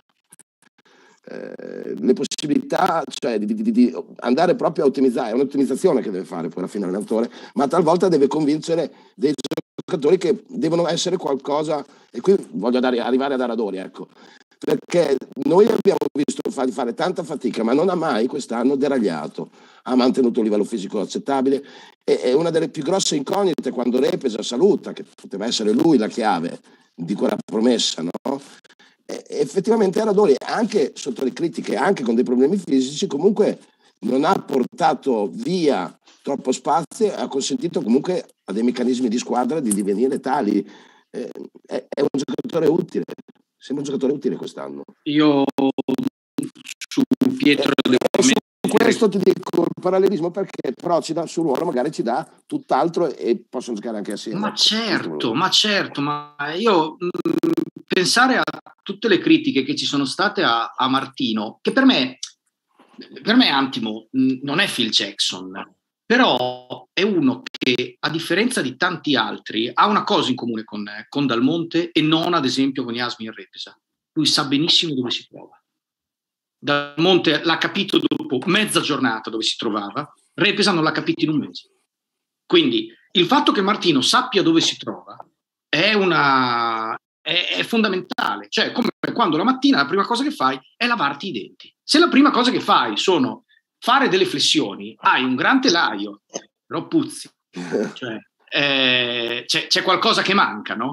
[SPEAKER 6] le possibilità, cioè di andare proprio a ottimizzare, è un'ottimizzazione che deve fare poi alla fine l'allenatore, ma talvolta deve convincere dei giocatori che devono essere qualcosa, e qui voglio arrivare ad Aradori, ecco, perché noi abbiamo visto fare tanta fatica, ma non ha mai quest'anno deragliato, ha mantenuto un livello fisico accettabile, e una delle più grosse incognite quando Repesa saluta, che poteva essere lui la chiave di quella promessa, no? Effettivamente Aradori, anche sotto le critiche, anche con dei problemi fisici, comunque non ha portato via troppo spazio, ha consentito comunque a dei meccanismi di squadra di divenire tali. È un giocatore utile, sembra un giocatore utile quest'anno.
[SPEAKER 7] Io su Pietro
[SPEAKER 6] su questo ti dico il parallelismo, perché Procida sul ruolo magari ci dà tutt'altro e possono giocare anche assieme.
[SPEAKER 7] Ma certo, ma io pensare a tutte le critiche che ci sono state a Martino, che per me Antimo non è Phil Jackson, però è uno che, a differenza di tanti altri, ha una cosa in comune con Dal Monte e non ad esempio con Yasmin Repesa. Lui sa benissimo dove si trova. Dal Monte l'ha capito dopo mezza giornata dove si trovava, Repesa non l'ha capito in un mese. Quindi il fatto che Martino sappia dove si trova è fondamentale. Cioè, come quando la mattina la prima cosa che fai è lavarti i denti. Se la prima cosa che fai sono fare delle flessioni, hai un gran telaio, però puzzi. Cioè, c'è qualcosa che manca, no?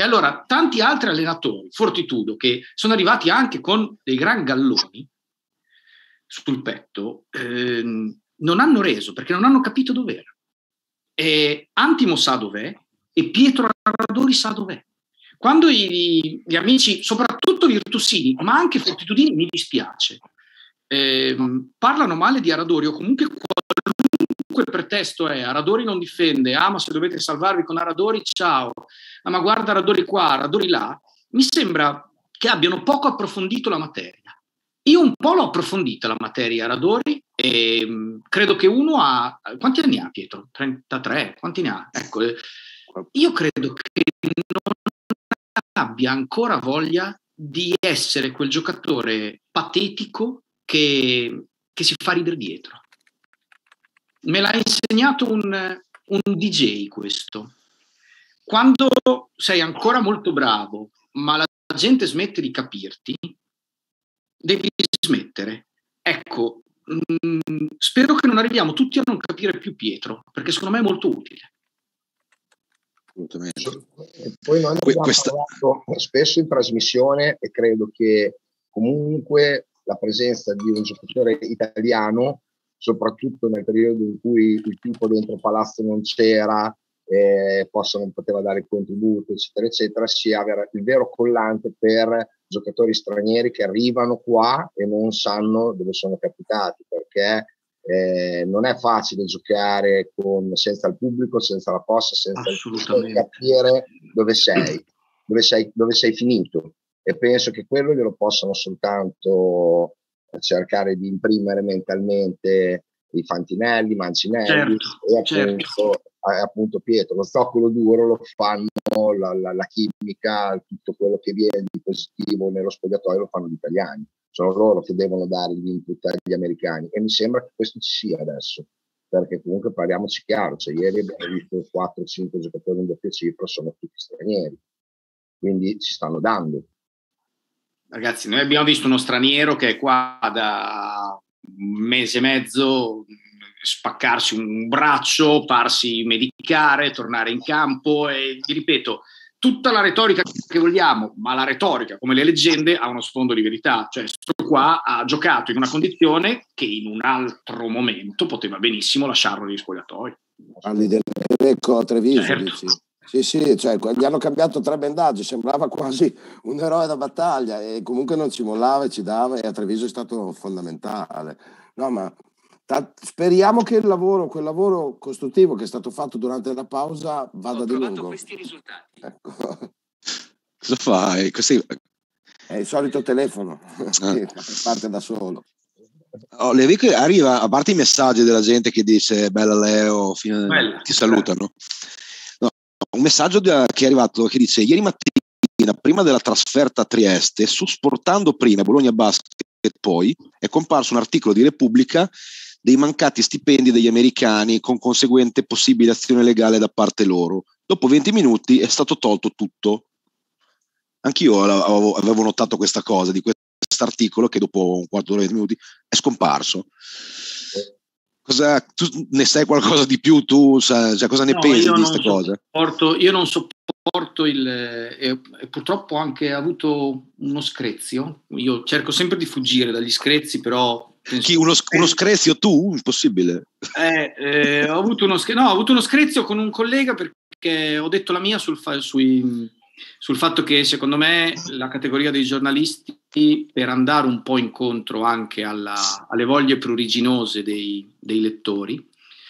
[SPEAKER 7] E allora tanti altri allenatori, Fortitudo, che sono arrivati anche con dei gran galloni sul petto, non hanno reso perché non hanno capito dov'era. E Antimo sa dov'è e Pietro Aradori sa dov'è. Quando gli amici, soprattutto virtusini, ma anche fortitudini, mi dispiace, parlano male di Aradori, o comunque qualunque pretesto è Aradori non difende, ma se dovete salvarvi con Aradori, ciao, ma guarda Aradori qua, Aradori là, mi sembra che abbiano poco approfondito la materia. Io un po' l'ho approfondita la materia Aradori e credo che uno ha... Quanti anni ha Pietro? 33? Quanti ne ha? Ecco, io credo che non abbia ancora voglia di essere quel giocatore patetico che si fa ridere dietro. Me l'ha insegnato un DJ questo. Quando sei ancora molto bravo, ma la gente smette di capirti, devi smettere. Ecco, spero che non arriviamo tutti a non capire più Pietro, perché secondo me è molto utile.
[SPEAKER 3] E poi noi abbiamo parlato spesso in trasmissione e credo che comunque la presenza di un giocatore italiano, soprattutto nel periodo in cui il tipo dentro Palazzo non c'era, non poteva dare il contributo, eccetera, eccetera, sia il vero collante per giocatori stranieri che arrivano qua e non sanno dove sono capitati, perché non è facile giocare senza il pubblico, senza la posta, senza capire dove sei finito, e penso che quello glielo possano soltanto cercare di imprimere mentalmente i Fantinelli, Mancinelli, certo, e appunto Pietro. Lo zoccolo duro lo fanno la chimica, tutto quello che viene di positivo nello spogliatoio lo fanno gli italiani. Sono loro che devono dare gli input agli americani, e mi sembra che questo ci sia adesso, perché comunque parliamoci chiaro, cioè ieri abbiamo visto 4-5 giocatori in doppia cifra, sono tutti stranieri, quindi ci stanno dando.
[SPEAKER 7] Ragazzi, noi abbiamo visto uno straniero che è qua da un mese e mezzo, spaccarsi un braccio, farsi medicare, tornare in campo, e vi ripeto, tutta la retorica che vogliamo, ma la retorica, come le leggende, ha uno sfondo di verità. Cioè, sto qua ha giocato in una condizione che in un altro momento poteva benissimo lasciarlo negli spogliatoi.
[SPEAKER 6] Parli del Greco a Treviso,
[SPEAKER 7] certo.
[SPEAKER 6] Dici? Sì, cioè, gli hanno cambiato 3 bendaggi, sembrava quasi un eroe da battaglia, e comunque non ci mollava e ci dava, e a Treviso è stato fondamentale. No, ma speriamo che quel lavoro costruttivo che è stato fatto durante la pausa vada di lungo.
[SPEAKER 7] Questi risultati.
[SPEAKER 6] Ecco.
[SPEAKER 2] Cosa fai?
[SPEAKER 6] È il solito telefono, parte da solo.
[SPEAKER 2] Arriva, a parte i messaggi della gente che dice bella Leo, ti salutano. No, un messaggio che è arrivato che dice: ieri mattina, prima della trasferta a Trieste, su Sportando prima, Bologna Basket poi, è comparso un articolo di Repubblica dei mancati stipendi degli americani con conseguente possibile azione legale da parte loro. Dopo 20 minuti è stato tolto tutto. Anch'io avevo notato questa cosa, di questo articolo, che dopo un quarto d'ora, 20 minuti è scomparso. Tu ne sai qualcosa di più? Tu cioè, cosa ne pensi di queste cose?
[SPEAKER 7] Io non sopporto e purtroppo ho anche avuto uno screzio. Io cerco sempre di fuggire dagli screzi, però
[SPEAKER 2] uno screzio tu? Impossibile.
[SPEAKER 7] Ho avuto uno screzio con un collega, perché ho detto la mia sul fatto che secondo me la categoria dei giornalisti, per andare un po' incontro anche alle voglie pruriginose dei lettori,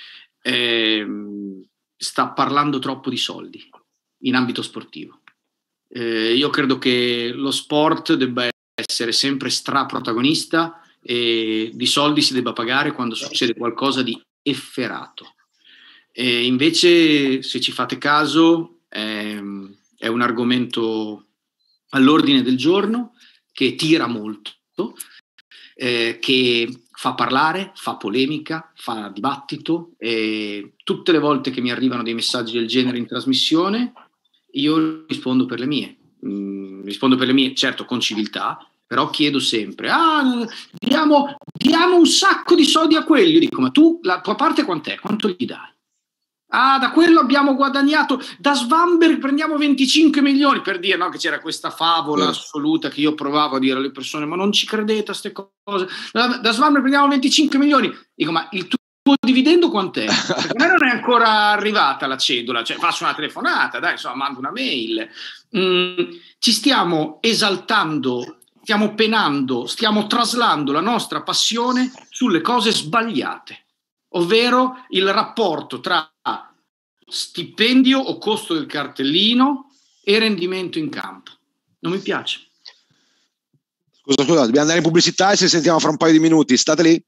[SPEAKER 7] sta parlando troppo di soldi in ambito sportivo. Io credo che lo sport debba essere sempre straprotagonista, e di soldi si debba pagare quando succede qualcosa di efferato. E invece, se ci fate caso, è un argomento all'ordine del giorno, che tira molto, che fa parlare, fa polemica, fa dibattito, e tutte le volte che mi arrivano dei messaggi del genere in trasmissione, io rispondo per le mie, certo con civiltà, però chiedo sempre: diamo un sacco di soldi a quelli. Io dico: ma tu la tua parte quant'è? Quanto gli dai? da quello abbiamo guadagnato, da Svanberg prendiamo 25 milioni, per dire, no, che c'era questa favola assoluta che io provavo a dire alle persone, ma non ci credete a queste cose, da Svanberg prendiamo 25 milioni, dico, ma il tuo dividendo quant'è? Perché a me non è ancora arrivata la cedola, cioè faccio una telefonata, dai, insomma, mando una mail. Ci stiamo esaltando, stiamo penando, stiamo traslando la nostra passione sulle cose sbagliate, ovvero il rapporto tra stipendio o costo del cartellino e rendimento in campo. Non mi piace.
[SPEAKER 2] Scusa, dobbiamo andare in pubblicità e ci sentiamo fra un paio di minuti. State lì.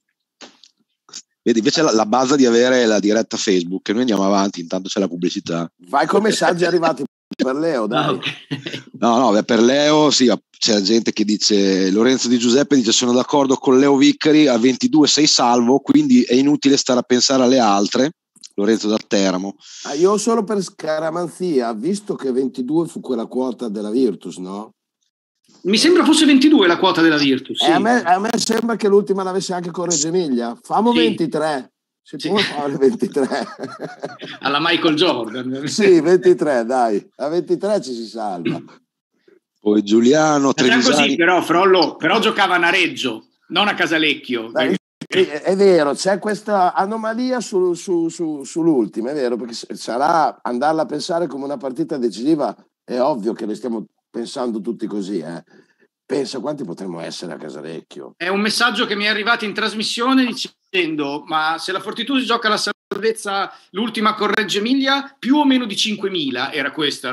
[SPEAKER 2] Vedi, invece la base di avere la diretta Facebook, e noi andiamo avanti, intanto c'è la pubblicità.
[SPEAKER 6] Vai con messaggi arrivati per Leo, dai.
[SPEAKER 7] Okay.
[SPEAKER 2] No, per Leo sì, c'è gente che dice, Lorenzo Di Giuseppe dice, sono d'accordo con Leo Viccari, a 22 sei salvo, quindi è inutile stare a pensare alle altre. Lorenzo da Teramo.
[SPEAKER 6] Io solo per scaramanzia, visto che 22 fu quella quota della Virtus, no?
[SPEAKER 7] Mi sembra fosse 22 la quota della Virtus. Sì.
[SPEAKER 6] A me sembra che l'ultima l'avesse anche con Reggio Emilia. Famo 23. Se può fare 23.
[SPEAKER 7] Alla Michael Jordan.
[SPEAKER 6] Sì, 23, dai. A 23 ci si salva.
[SPEAKER 2] Poi Giuliano Trevisani.
[SPEAKER 7] Così, però, Frollo, però giocavano a Reggio, non a Casalecchio.
[SPEAKER 6] Dai, è vero, c'è questa anomalia sull'ultima, è vero, perché sarà andarla a pensare come una partita decisiva, è ovvio che le stiamo pensando tutti così, Pensa quanti potremmo essere a Casalecchio.
[SPEAKER 7] È un messaggio che mi è arrivato in trasmissione dicendo, ma se la Fortitudo gioca la salvezza l'ultima con Reggio Emilia, più o meno di 5.000, era questa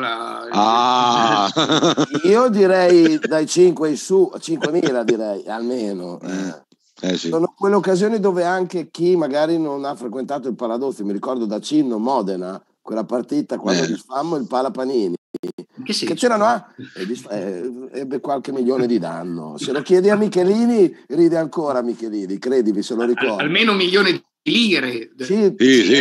[SPEAKER 7] la...
[SPEAKER 6] Io direi dai 5 in su, 5.000 direi, almeno.
[SPEAKER 2] Sì.
[SPEAKER 6] Sono quelle occasioni dove anche chi magari non ha frequentato il Paladozzi, mi ricordo da Cinno, Modena, quella partita quando disfammo il Palapanini, che c'erano ebbe qualche milione di danno. Se lo chiedi a Michelini ride ancora Michelini, credimi, se lo ricordo.
[SPEAKER 7] Almeno 1 milione di lire.
[SPEAKER 2] Sì.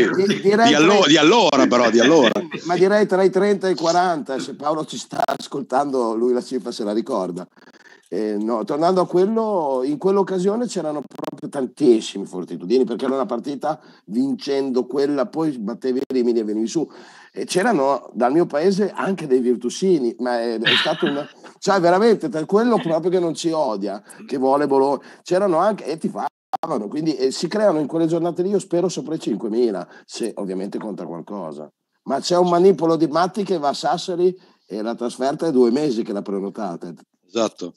[SPEAKER 2] Di allora.
[SPEAKER 6] Ma direi tra i 30 e i 40, se Paolo ci sta ascoltando lui la cifra se la ricorda. No, tornando a quello, in quell'occasione c'erano proprio tantissimi fortitudini, perché era una partita vincendo quella, poi battevi Rimini e venivi su, e c'erano dal mio paese anche dei virtusini, ma è stato cioè veramente per quello proprio che non ci odia, che vuole Bologna, c'erano anche e ti favano, quindi si creano in quelle giornate lì, io spero sopra i 5.000, se ovviamente conta qualcosa, ma c'è un manipolo di Matti che va a Sassari e la trasferta è 2 mesi che l'ha prenotata.
[SPEAKER 2] Esatto.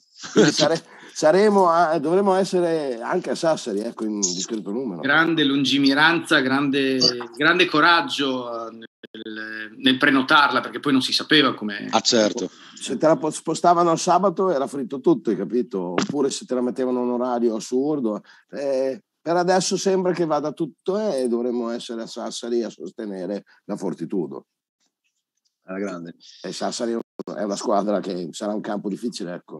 [SPEAKER 6] Dovremmo essere anche a Sassari, ecco, in discreto numero.
[SPEAKER 7] Grande lungimiranza, grande coraggio nel prenotarla, perché poi non si sapeva come.
[SPEAKER 2] Certo.
[SPEAKER 6] Se te la spostavano al sabato era fritto tutto, hai capito? Oppure se te la mettevano un orario assurdo. Per adesso sembra che vada tutto e dovremmo essere a Sassari a sostenere la Fortitudo.
[SPEAKER 2] Alla grande.
[SPEAKER 6] E Sassari è una squadra che sarà un campo difficile, ecco.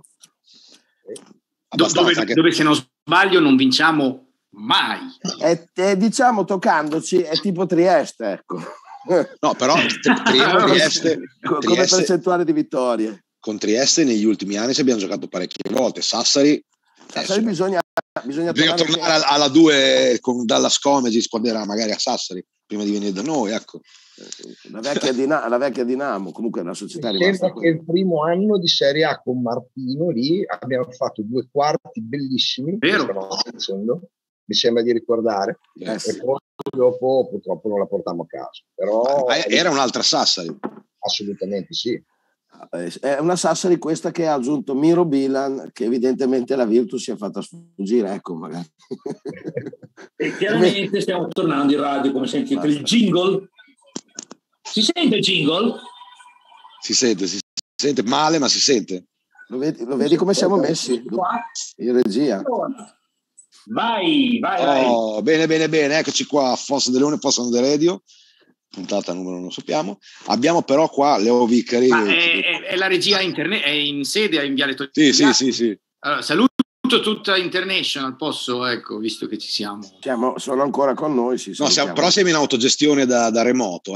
[SPEAKER 7] Dove se non sbaglio non vinciamo mai.
[SPEAKER 6] Diciamo, toccandoci, è tipo Trieste, ecco.
[SPEAKER 2] No, però Trieste
[SPEAKER 6] come percentuale di vittorie.
[SPEAKER 2] Con Trieste negli ultimi anni ci abbiamo giocato parecchie volte. Sassari
[SPEAKER 6] bisogna
[SPEAKER 2] tornare alla 2 con Dallas Comegis quando era magari a Sassari prima di venire da noi, ecco.
[SPEAKER 6] La vecchia Dinamo, comunque la società
[SPEAKER 3] mi
[SPEAKER 6] rimasta.
[SPEAKER 3] Sembra che il primo anno di Serie A con Martino lì abbiamo fatto 2 quarti bellissimi, mi sembra di ricordare, e poi dopo purtroppo non la portiamo a casa. Però
[SPEAKER 2] era un'altra Sassari.
[SPEAKER 3] Assolutamente sì.
[SPEAKER 6] È una Sassari questa che ha aggiunto Miro Bilan, che evidentemente la Virtus si è fatta sfuggire, ecco, magari.
[SPEAKER 4] E chiaramente stiamo tornando in radio, come sentite il jingle. Si sente il jingle?
[SPEAKER 2] Si sente male, ma si sente.
[SPEAKER 6] Lo vedi come siamo messi in regia?
[SPEAKER 4] Vai.
[SPEAKER 2] Bene, eccoci qua, Fossa del Leone, Fossa del Radio, puntata numero non sappiamo. Abbiamo però qua Leo Viccari.
[SPEAKER 7] È la regia internet, è in sede in Viale
[SPEAKER 2] Torino. Sì.
[SPEAKER 7] Allora, saluto tutta International, posso, ecco, visto che ci siamo.
[SPEAKER 6] Sono ancora con noi,
[SPEAKER 2] però siamo in autogestione da remoto,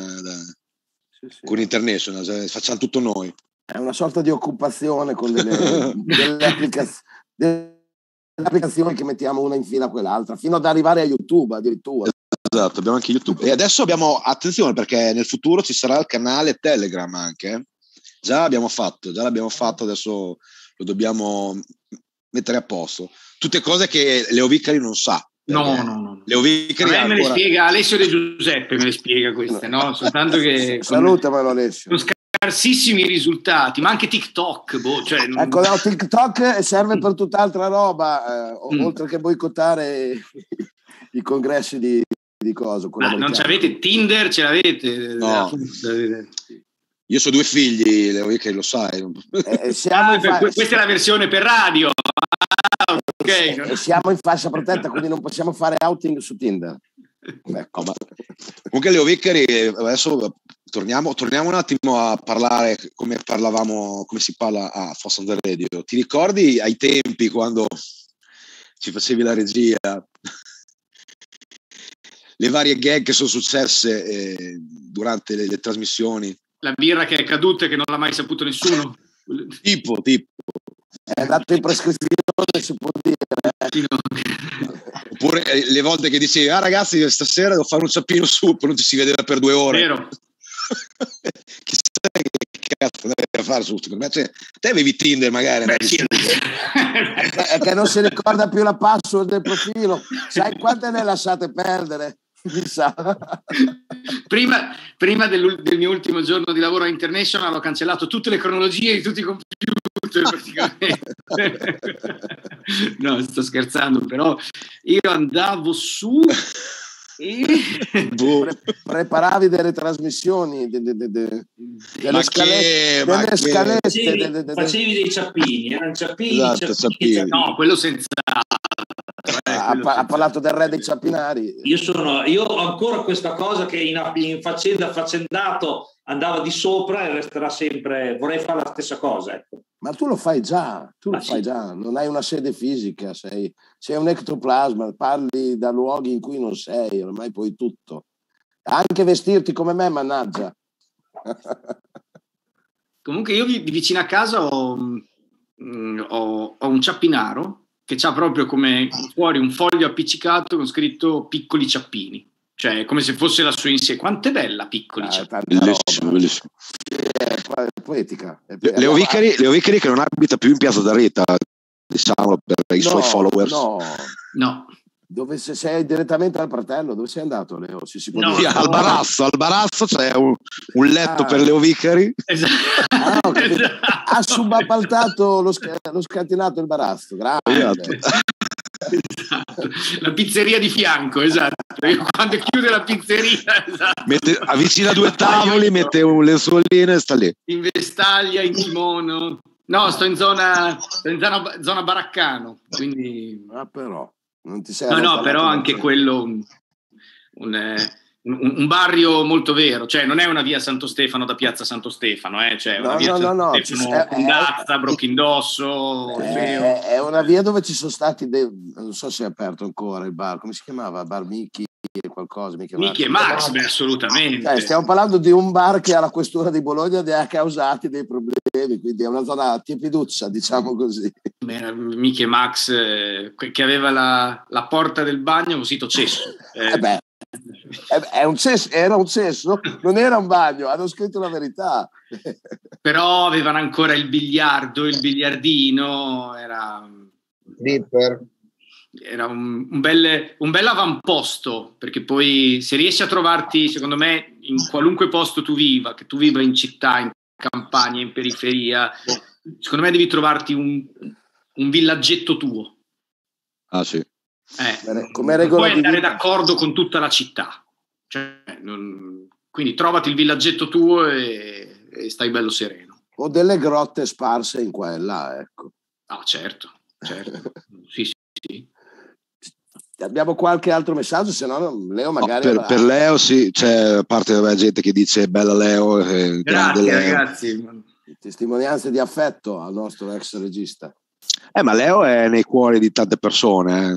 [SPEAKER 2] con International, facciamo tutto noi.
[SPEAKER 6] È una sorta di occupazione con delle applicazioni che mettiamo una in fila a quell'altra, fino ad arrivare a YouTube addirittura.
[SPEAKER 2] Esatto, abbiamo anche YouTube. E adesso abbiamo, attenzione, perché nel futuro ci sarà il canale Telegram anche. Già l'abbiamo fatto, adesso lo dobbiamo mettere a posto. Tutte cose che Leo Vicari non sa.
[SPEAKER 7] No.
[SPEAKER 2] Leo Vicari
[SPEAKER 7] me le spiega Alessio De Giuseppe, me le spiega queste, no? Soltanto che
[SPEAKER 6] salutamelo Alessio.
[SPEAKER 7] Con scarsissimi risultati, ma anche TikTok.
[SPEAKER 6] Ecco, no, TikTok serve per tutt'altra roba, oltre che boicottare i congressi di cosa.
[SPEAKER 7] Non c'avete Tinder, ce l'avete?
[SPEAKER 2] No. Io ho 2 figli, Leo Vicari lo sai.
[SPEAKER 6] Questa
[SPEAKER 7] è la versione per radio.
[SPEAKER 6] Okay. Siamo in fascia protetta, quindi non possiamo fare outing su Tinder.
[SPEAKER 2] Ecco. Comunque Leo Vicari, adesso torniamo un attimo a parlare come si parla a Foss on the Radio. Ti ricordi ai tempi quando ci facevi la regia, le varie gag che sono successe durante le trasmissioni?
[SPEAKER 7] La birra che è caduta e che non l'ha mai saputo nessuno.
[SPEAKER 2] tipo
[SPEAKER 6] è andato in prescrizione, si può dire.
[SPEAKER 2] Oppure le volte che dicevi ragazzi stasera devo fare un ciappino su, poi non ti si vedeva per 2 ore.
[SPEAKER 7] Vero.
[SPEAKER 2] Chissà che cazzo andavi a fare su, te avevi Tinder magari.
[SPEAKER 6] È che non si ricorda più la password del profilo. Sai quante ne lasciate perdere?
[SPEAKER 7] Prima del mio ultimo giorno di lavoro a International ho cancellato tutte le cronologie di tutti i computer praticamente. No, sto scherzando, però io andavo su e
[SPEAKER 6] preparavi delle trasmissioni delle scalette,
[SPEAKER 4] facevi dei ciappini, erano ciappini,
[SPEAKER 2] esatto, ciappini.
[SPEAKER 7] No, quello senza.
[SPEAKER 6] Ha parlato del re dei ciappinari.
[SPEAKER 4] Io ho ancora questa cosa che in faccenda faccendato andava di sopra e resterà sempre. Vorrei fare la stessa cosa, ecco.
[SPEAKER 6] Ma tu lo fai già, già, non hai una sede fisica, sei un ectoplasma, parli da luoghi in cui non sei, ormai puoi tutto. Anche vestirti come me, mannaggia.
[SPEAKER 7] Comunque io di vicino a casa ho un ciappinaro che c'ha proprio come fuori un foglio appiccicato con scritto piccoli ciappini, cioè come se fosse la sua insieme. Quanto è bella piccoli ciappini.
[SPEAKER 2] Bellissimo.
[SPEAKER 6] È poetica.
[SPEAKER 2] Leo Vicari che non abita più in Piazza d'Arreta, diciamolo per i suoi followers.
[SPEAKER 7] No.
[SPEAKER 6] Dove sei direttamente al Pratello? Dove sei andato, Leo? Si può dire?
[SPEAKER 2] Sì, al Barazzo c'è un letto per Leo Vicari.
[SPEAKER 7] Esatto.
[SPEAKER 6] Ha subappaltato lo scantinato il Barazzo. Grande.
[SPEAKER 7] Esatto. La pizzeria di fianco, esatto. Quando chiude la pizzeria, esatto.
[SPEAKER 2] Avvicina 2 tavoli, mette un lenzuolino e sta lì.
[SPEAKER 7] In vestaglia, in kimono. No, sto in zona Baraccano, quindi.
[SPEAKER 6] Però non ti sei
[SPEAKER 7] però anche quello un barrio molto vero, cioè non è una via Santo Stefano da piazza Santo Stefano, cioè una via Santo Stefano, Condazza, Brochindosso,
[SPEAKER 6] è una via dove ci sono stati non so se è aperto ancora il bar, come si chiamava? Bar Mickey qualcosa,
[SPEAKER 7] Mickey e Max, assolutamente.
[SPEAKER 6] Stiamo parlando di un bar che alla questura di Bologna ne ha causati dei problemi, quindi è una zona tiepiduzza, diciamo così.
[SPEAKER 7] Mickey e Max che aveva la porta del bagno con sito cesso.
[SPEAKER 6] Era un cesso, non era un bagno, hanno scritto la verità.
[SPEAKER 7] Però avevano ancora il biliardo, il biliardino, era un bel avamposto, perché poi se riesci a trovarti, secondo me, in qualunque posto tu viva, che tu viva in città, in campagna, in periferia, secondo me devi trovarti un villaggetto tuo.
[SPEAKER 2] Ah sì.
[SPEAKER 6] Come regola
[SPEAKER 7] puoi andare d'accordo con tutta la città, quindi trovati il villaggetto tuo e stai bello sereno,
[SPEAKER 6] o delle grotte sparse in qua e là, ecco.
[SPEAKER 7] Certo. sì.
[SPEAKER 6] Abbiamo qualche altro messaggio, se no Leo magari
[SPEAKER 2] per Leo sì, c'è a parte la gente che dice bella Leo,
[SPEAKER 7] grazie
[SPEAKER 2] Leo.
[SPEAKER 7] Ragazzi,
[SPEAKER 6] testimonianze di affetto al nostro ex regista.
[SPEAKER 2] Ma Leo è nei cuori di tante persone.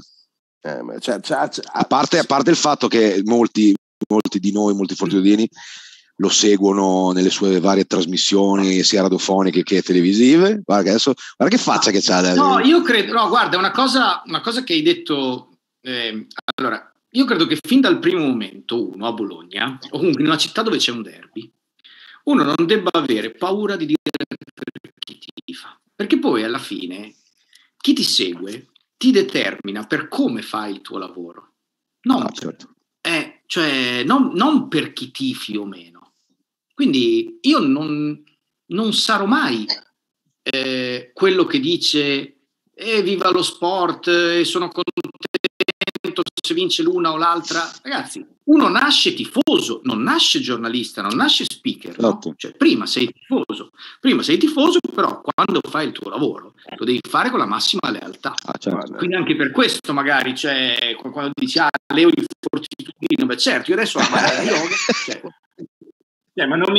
[SPEAKER 2] A parte il fatto che molti di noi, molti fortitudini lo seguono nelle sue varie trasmissioni sia radiofoniche che televisive. Guarda che faccia che c'ha.
[SPEAKER 7] No, io credo, guarda, una cosa che hai detto, allora, io credo che fin dal primo momento uno a Bologna, o comunque in una città dove c'è un derby, uno non debba avere paura di dire per chi tifa, perché poi alla fine chi ti segue ti determina per come fai il tuo lavoro,
[SPEAKER 2] certo.
[SPEAKER 7] cioè non per chi tifi o meno. Quindi io non sarò mai quello che dice viva lo sport, sono contento se vince l'una o l'altra. Ragazzi, uno nasce tifoso, non nasce giornalista, non nasce speaker, no? Cioè, prima sei tifoso, però quando fai il tuo lavoro lo devi fare con la massima lealtà.
[SPEAKER 2] Certo.
[SPEAKER 7] Quindi anche per questo magari, cioè, quando dici Leo di Fortitudo, beh certo, io adesso ma non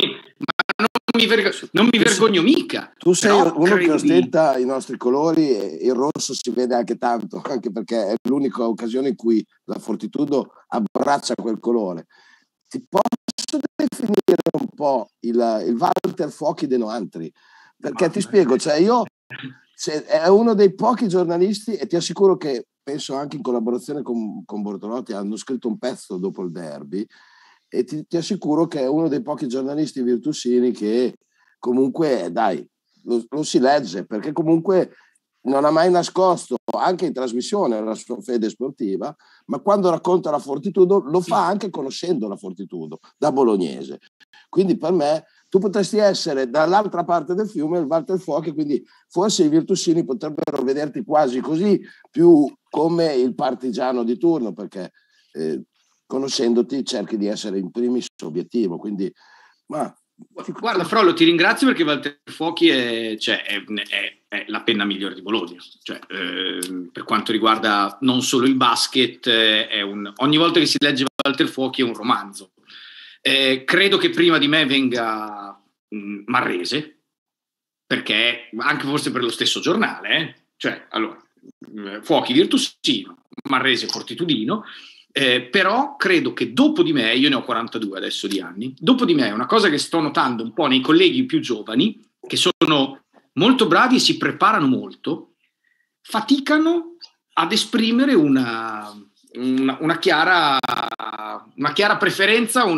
[SPEAKER 7] mi vergogno mica.
[SPEAKER 6] Tu sei uno che ostenta i nostri colori e il rosso si vede anche tanto, anche perché è l'unica occasione in cui la Fortitudo abbraccia quel colore. Ti posso definire un po' il Walter Fuochi dei Noantri, perché ti spiego, cioè è uno dei pochi giornalisti, e ti assicuro che penso anche in collaborazione con Bortolotti hanno scritto un pezzo dopo il derby, e ti assicuro che è uno dei pochi giornalisti virtusini che comunque, dai, lo si legge, perché comunque non ha mai nascosto, anche in trasmissione, la sua fede sportiva, ma quando racconta la Fortitudo lo fa anche conoscendo la Fortitudo, da bolognese. Quindi per me tu potresti essere dall'altra parte del fiume il Walter Fuochi, quindi forse i virtusini potrebbero vederti quasi così, più come il partigiano di turno, perché conoscendoti cerchi di essere in primis obiettivo. Quindi,
[SPEAKER 7] guarda Frollo, ti ringrazio, perché Walter Fuochi è la penna migliore di Bologna, cioè, per quanto riguarda non solo il basket, ogni volta che si legge Walter Fuochi è un romanzo. Credo che prima di me venga Marrese, perché anche forse per lo stesso giornale, cioè allora Fuochi virtusino, Marrese fortitudino. Però credo che dopo di me, io ne ho 42 adesso di anni, dopo di me una cosa che sto notando un po' nei colleghi più giovani, che sono molto bravi e si preparano molto, faticano ad esprimere una chiara preferenza,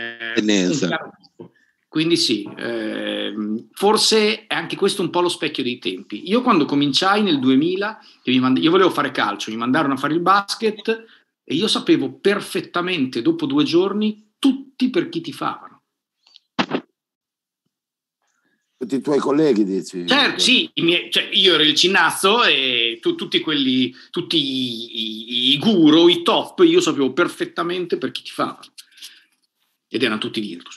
[SPEAKER 7] quindi sì, forse è anche questo un po' lo specchio dei tempi. Io quando cominciai nel 2000, io volevo fare calcio, mi mandarono a fare il basket, e io sapevo perfettamente dopo 2 giorni tutti per chi tifavano.
[SPEAKER 6] Tutti i tuoi colleghi, dici?
[SPEAKER 7] Certo, sì, io ero il cinnazzo e tutti i guru, i top, io sapevo perfettamente per chi tifavano. Ed erano tutti Virtus.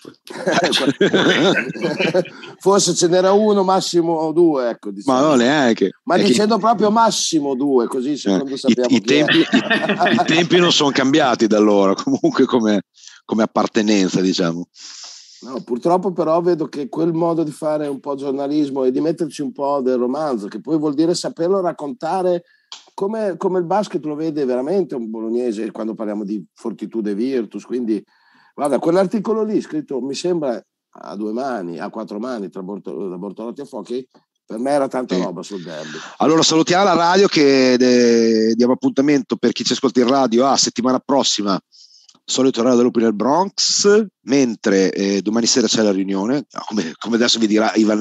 [SPEAKER 6] Forse ce n'era uno, massimo 2, ecco. Diciamo.
[SPEAKER 2] Ma no, neanche.
[SPEAKER 6] Ma dicendo proprio massimo 2, così secondo sappiamo
[SPEAKER 2] i tempi non sono cambiati da allora, comunque come appartenenza, diciamo.
[SPEAKER 6] No, purtroppo però vedo che quel modo di fare un po' giornalismo e di metterci un po' del romanzo, che poi vuol dire saperlo raccontare come il basket lo vede veramente un bolognese quando parliamo di Fortitudo e Virtus. Quindi guarda, quell'articolo lì scritto, mi sembra, a 2 mani, a 4 mani, da Bortolotti a Fuochi, per me era tanta roba sul derby.
[SPEAKER 2] Allora salutiamo la radio, che diamo appuntamento per chi ci ascolta in radio a settimana prossima, solito orario dell'Open del Bronx, mentre domani sera c'è la riunione, come adesso vi dirà Ivan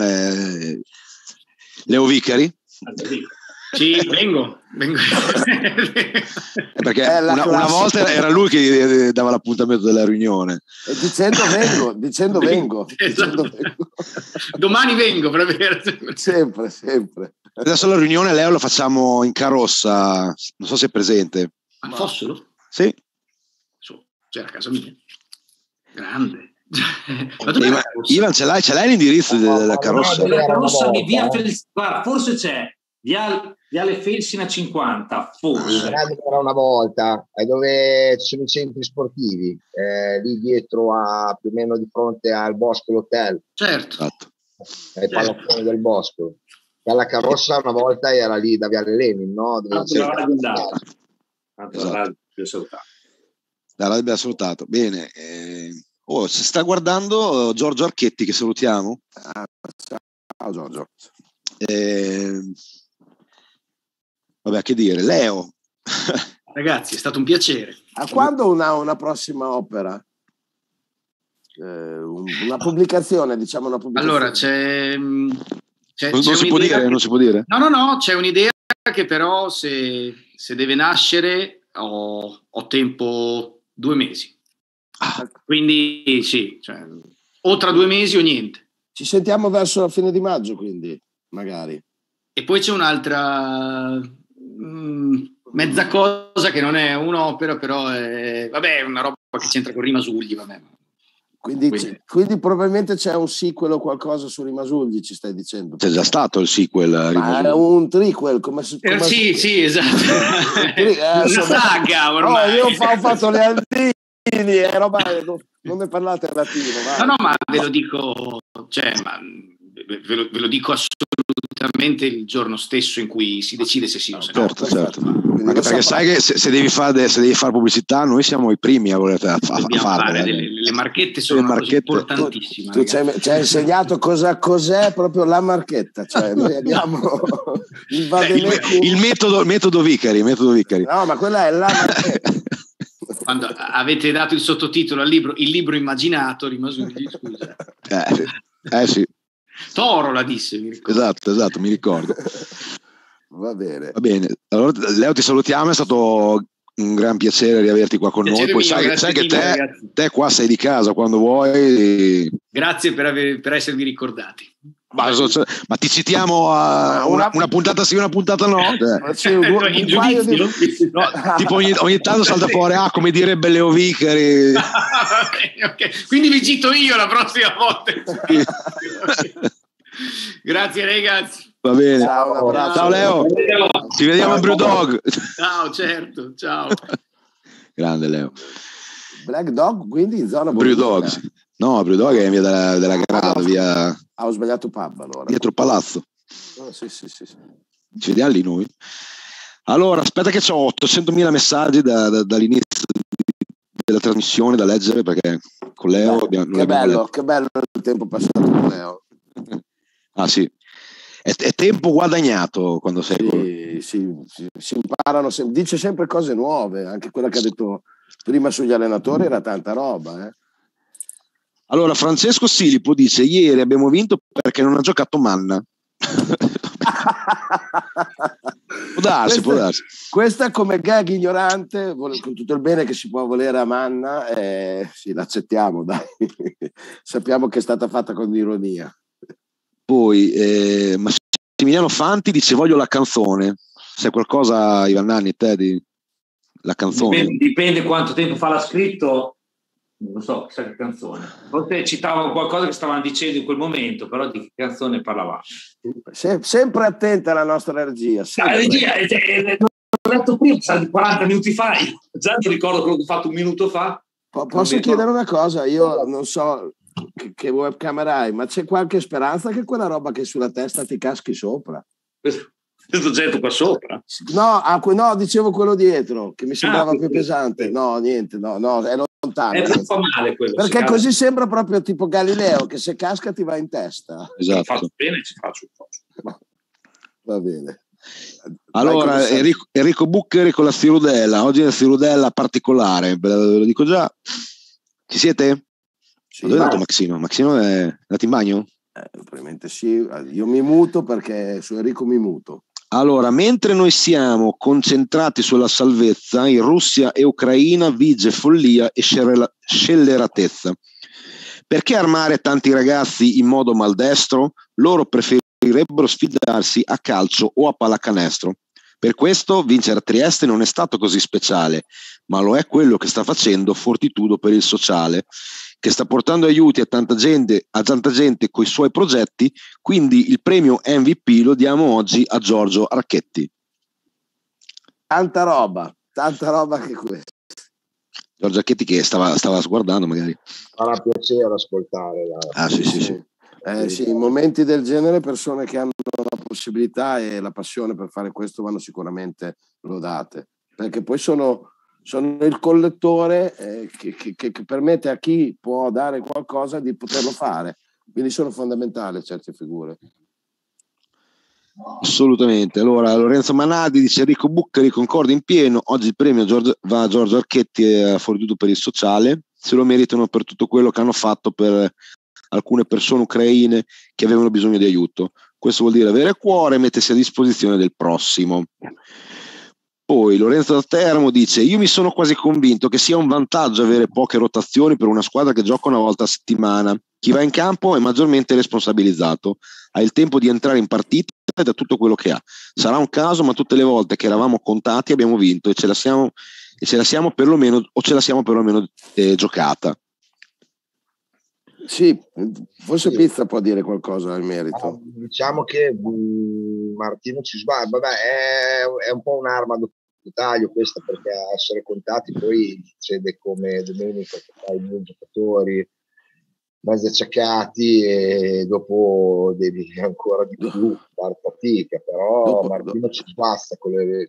[SPEAKER 2] Leo Vicari.
[SPEAKER 7] Sì, vengo.
[SPEAKER 2] Perché una volta era lui che dava l'appuntamento della riunione.
[SPEAKER 6] E dicendo vengo.
[SPEAKER 7] Domani vengo, proprio.
[SPEAKER 6] Sempre.
[SPEAKER 2] Adesso la riunione, Leo, la facciamo in carrozza, non so se è presente.
[SPEAKER 7] A Fossolo?
[SPEAKER 2] Sì.
[SPEAKER 7] C'è a casa mia. Grande.
[SPEAKER 2] Ivan, ce l'hai l'indirizzo della carrozza?
[SPEAKER 4] La carrozza di via forse c'è. Viale Felsina 50, forse.
[SPEAKER 3] Era una volta, è dove ci sono i centri sportivi, lì dietro, più o meno di fronte al Bosco l'hotel.
[SPEAKER 7] Certo.
[SPEAKER 3] Ai palazzoni del Bosco. La carrozza una volta era lì da Viale Lenin, no?
[SPEAKER 2] L'abbiamo salutato. Bene. Si sta guardando Giorgio Archetti, che salutiamo.
[SPEAKER 6] Ciao Giorgio.
[SPEAKER 2] Vabbè, che dire, Leo.
[SPEAKER 7] Ragazzi, è stato un piacere.
[SPEAKER 6] A quando una prossima opera? Una pubblicazione, diciamo una pubblicazione.
[SPEAKER 7] Allora, c'è
[SPEAKER 2] Non si può dire, non si può dire.
[SPEAKER 7] No, c'è un'idea che però se deve nascere ho tempo 2 mesi. Quindi sì, cioè, o tra 2 mesi o niente.
[SPEAKER 6] Ci sentiamo verso la fine di maggio, quindi, magari.
[SPEAKER 7] E poi c'è un'altra mezza cosa che non è un'opera, però è una roba che c'entra con Rimasugli, vabbè.
[SPEAKER 6] Quindi probabilmente c'è un sequel o qualcosa su Rimasugli, ci stai dicendo?
[SPEAKER 2] C'è già stato il sequel.
[SPEAKER 6] Ma è un prequel, come
[SPEAKER 7] sì, esatto. Una saga ormai.
[SPEAKER 6] Io ho fatto le Aldini, roba, non ne parlate in latino. Vai.
[SPEAKER 7] No, ma ve lo dico, ve lo dico assolutamente il giorno stesso in cui si decide se sì o se no.
[SPEAKER 2] Certo. Anche perché sai che se devi fare pubblicità, noi siamo i primi a voler farle.
[SPEAKER 7] Le marchette sono una cosa importantissima.
[SPEAKER 6] Tu ci hai insegnato cos'è proprio la marchetta, cioè noi abbiamo
[SPEAKER 2] il metodo Vicari.
[SPEAKER 6] No, ma quella è la marchetta.
[SPEAKER 7] Quando avete dato il sottotitolo al libro, il libro immaginato, Rimasugli, scusa.
[SPEAKER 2] Sì.
[SPEAKER 7] Toro la disse, mi ricordo.
[SPEAKER 2] Esatto, mi ricordo.
[SPEAKER 6] Va bene.
[SPEAKER 2] Allora, Leo, ti salutiamo, è stato un gran piacere riaverti qua con noi. Poi sai che te qua sei di casa quando vuoi.
[SPEAKER 7] Grazie per esservi ricordati.
[SPEAKER 2] Ma ti citiamo una puntata sì, una puntata no? Tipo ogni tanto salta fuori, come direbbe Leo Vicari.
[SPEAKER 7] Okay. Quindi vi cito io la prossima volta. Grazie ragazzi.
[SPEAKER 2] Va bene.
[SPEAKER 6] Ciao
[SPEAKER 2] Leo. Ci vediamo a Brewdog.
[SPEAKER 7] Ciao, certo. Ciao.
[SPEAKER 2] Grande Leo.
[SPEAKER 6] Black Dog, quindi in zona
[SPEAKER 2] Brewdog. Sì. No, Brewdog è in via della Grada, via.
[SPEAKER 6] Ho sbagliato pub allora.
[SPEAKER 2] Dietro il palazzo.
[SPEAKER 6] Sì.
[SPEAKER 2] Ci vediamo lì noi. Allora, aspetta che ho 800.000 messaggi dall'inizio della trasmissione da leggere, perché con Leo
[SPEAKER 6] che bello il tempo passato con Leo.
[SPEAKER 2] Sì. È tempo guadagnato quando sei
[SPEAKER 6] si imparano, dice sempre cose nuove, anche quella che ha detto prima sugli allenatori era tanta roba.
[SPEAKER 2] Allora, Francesco Silipo dice: ieri abbiamo vinto perché non ha giocato Manna. può darsi.
[SPEAKER 6] Questa come gag ignorante, con tutto il bene che si può volere a Manna, sì, l'accettiamo, dai. Sappiamo che è stata fatta con ironia.
[SPEAKER 2] Poi Massimiliano Fanti dice: voglio la canzone. Sai qualcosa, Ivan Nanni, te di la canzone?
[SPEAKER 4] Dipende quanto tempo fa l'ha scritto. Non so, chissà che canzone. Forse citavo qualcosa che stavano dicendo in quel momento, però di che canzone parlavamo?
[SPEAKER 6] Sempre attenta alla nostra regia.
[SPEAKER 4] La regia, l'ho detto prima, 40 minuti fa, già ti ricordo quello che ho fatto un minuto fa.
[SPEAKER 6] Posso chiedere una cosa? Io non so che webcam hai, ma c'è qualche speranza che quella roba che sulla testa ti caschi sopra?
[SPEAKER 4] Questo getto qua sopra?
[SPEAKER 6] No, dicevo quello dietro, che mi sembrava più pesante. No, niente, no, è lontano.
[SPEAKER 4] È un po' male quello.
[SPEAKER 6] Perché così sembra proprio tipo Galileo, che se casca ti va in testa.
[SPEAKER 2] Esatto.
[SPEAKER 4] Faccio bene, ci faccio un po'.
[SPEAKER 6] Va bene.
[SPEAKER 2] Allora, Enrico Buccheri con la Stirudella. Oggi è una Stirudella particolare, ve lo dico già. Ci siete?
[SPEAKER 6] Sì,
[SPEAKER 2] dove è andato Maxino? Maxino è andato in bagno?
[SPEAKER 6] Probabilmente sì. Io mi muto perché su Enrico mi muto.
[SPEAKER 2] Allora, mentre noi siamo concentrati sulla salvezza, in Russia e Ucraina vige follia e scelleratezza. Perché armare tanti ragazzi in modo maldestro? Loro preferirebbero sfidarsi a calcio o a pallacanestro. Per questo vincere a Trieste non è stato così speciale, ma lo è quello che sta facendo Fortitudo per il sociale, che sta portando aiuti a tanta gente con i suoi progetti, quindi il premio MVP lo diamo oggi a Giorgio Archetti.
[SPEAKER 6] Tanta roba che questo.
[SPEAKER 2] Giorgio Archetti che stava sguardando magari.
[SPEAKER 3] Farà piacere ascoltare.
[SPEAKER 6] Sì, in momenti del genere persone che hanno la possibilità e la passione per fare questo vanno sicuramente lodate, perché poi sono il collettore che permette a chi può dare qualcosa di poterlo fare, quindi sono fondamentali certe figure.
[SPEAKER 2] Assolutamente. Allora, Lorenzo Manaldi dice: Enrico Buccheri, concordo in pieno, oggi il premio va a Giorgio Archetti e a Fortitudo per il sociale, se lo meritano per tutto quello che hanno fatto per alcune persone ucraine che avevano bisogno di aiuto. Questo vuol dire avere cuore e mettersi a disposizione del prossimo. Poi Lorenzo da Teramo dice: io mi sono quasi convinto che sia un vantaggio avere poche rotazioni per una squadra che gioca una volta a settimana. Chi va in campo è maggiormente responsabilizzato, ha il tempo di entrare in partita ed ha tutto quello che ha. Sarà un caso, ma tutte le volte che eravamo contati abbiamo vinto e ce la siamo perlomeno giocata.
[SPEAKER 6] Sì, forse Pizza può dire qualcosa in merito.
[SPEAKER 3] Diciamo che Martino ci sbaglia, vabbè, è un po' un'arma a doppio taglio questa, perché a essere contati poi succede come domenica, che fai 2 giocatori mezzi acciaccati e dopo devi ancora di più fare fatica, però Martino ci sbasta con le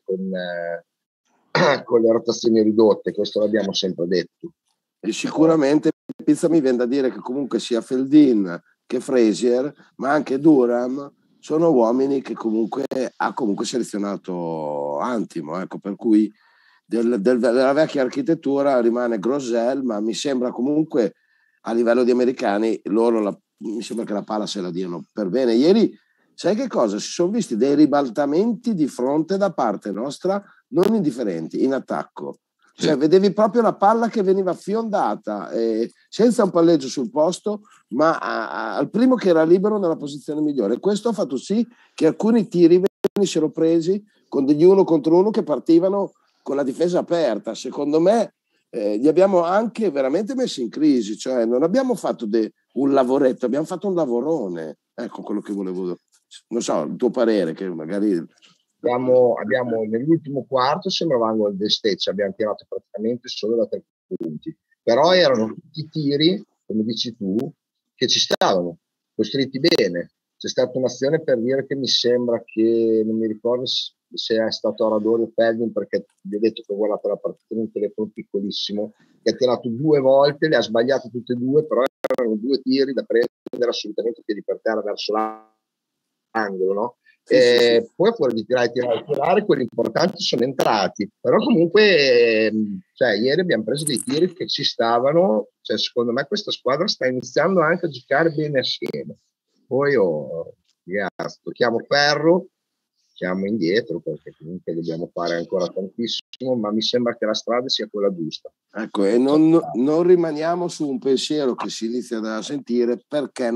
[SPEAKER 3] rotazioni ridotte, questo l'abbiamo sempre detto.
[SPEAKER 6] E sicuramente Pizza mi viene da dire che comunque sia Feldin che Frazier, ma anche Durham, sono uomini che comunque ha selezionato Antimo, ecco, per cui della vecchia architettura rimane Grosel, ma mi sembra comunque a livello di americani mi sembra che la palla se la diano per bene. Ieri, sai che cosa? Si sono visti dei ribaltamenti di fronte da parte nostra non indifferenti in attacco. Cioè, vedevi proprio la palla che veniva fiondata senza un palleggio sul posto, ma al primo che era libero nella posizione migliore. Questo ha fatto sì che alcuni tiri venissero presi con degli 1 contro 1 che partivano con la difesa aperta. Secondo me li abbiamo anche veramente messi in crisi, cioè non abbiamo fatto un lavoretto, abbiamo fatto un lavorone. Ecco quello che volevo, non so, il tuo parere, che magari...
[SPEAKER 3] Abbiamo nell'ultimo quarto sembravamo il Desteccia, abbiamo tirato praticamente solo da 3 punti, però erano tutti tiri, come dici tu, che ci stavano, costruiti bene. C'è stata un'azione, per dire, che mi sembra che, non mi ricordo se è stato Aradori o Feldin, perché vi ho detto che ho guardato la partita in un telefono piccolissimo, che ha tirato 2 volte, le ha sbagliate tutte e 2, però erano 2 tiri da prendere assolutamente piedi per terra verso l'angolo, no? Sì. Poi fuori di tirare, quelli importanti sono entrati, però comunque ieri abbiamo preso dei tiri che ci stavano, cioè, secondo me questa squadra sta iniziando anche a giocare bene assieme. Poi tocchiamo ferro, siamo indietro, perché comunque dobbiamo fare ancora tantissimo, ma mi sembra che la strada sia quella giusta.
[SPEAKER 6] Ecco, e non rimaniamo su un pensiero che si inizia a sentire, perché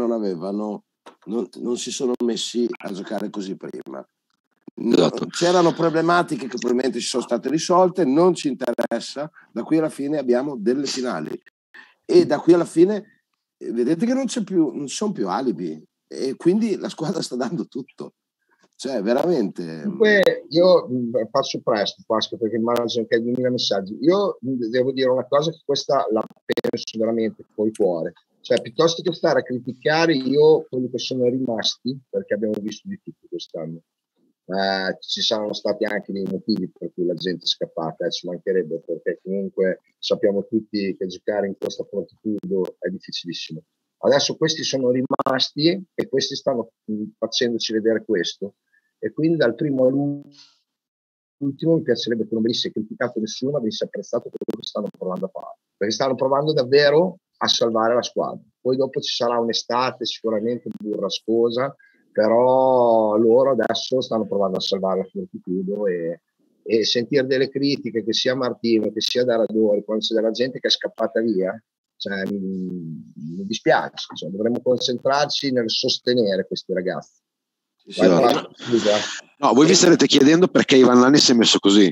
[SPEAKER 6] non si sono messi a giocare così prima.
[SPEAKER 2] Esatto.
[SPEAKER 6] C'erano problematiche che probabilmente ci sono state risolte, non ci interessa, da qui alla fine abbiamo delle finali e da qui alla fine vedete che non sono più alibi e quindi la squadra sta dando tutto, cioè veramente.
[SPEAKER 3] Comunque io faccio presto, Pasqua, perché immagino che hai 2000 messaggi. Io devo dire una cosa, che questa la penso veramente col cuore. Cioè, piuttosto che stare a criticare io quelli che sono rimasti, perché abbiamo visto di tutto quest'anno, ci saranno stati anche dei motivi per cui la gente è scappata, ci mancherebbe, perché comunque sappiamo tutti che giocare in questa Fortitudo è difficilissimo. Adesso questi sono rimasti e questi stanno facendoci vedere questo, e quindi dal primo all'ultimo mi piacerebbe che non venisse criticato nessuno, ma venisse apprezzato quello che stanno provando a fare, perché stanno provando davvero a salvare la squadra. Poi dopo ci sarà un'estate sicuramente burrascosa, però loro adesso stanno provando a salvare la Fortitudo, e sentire delle critiche, che sia Martino, che sia Daradori, quando c'è della gente che è scappata via, cioè, mi dispiace, cioè, dovremmo concentrarci nel sostenere questi ragazzi.
[SPEAKER 2] Sì, no, voi vi starete chiedendo perché Ivan Lani si è messo così.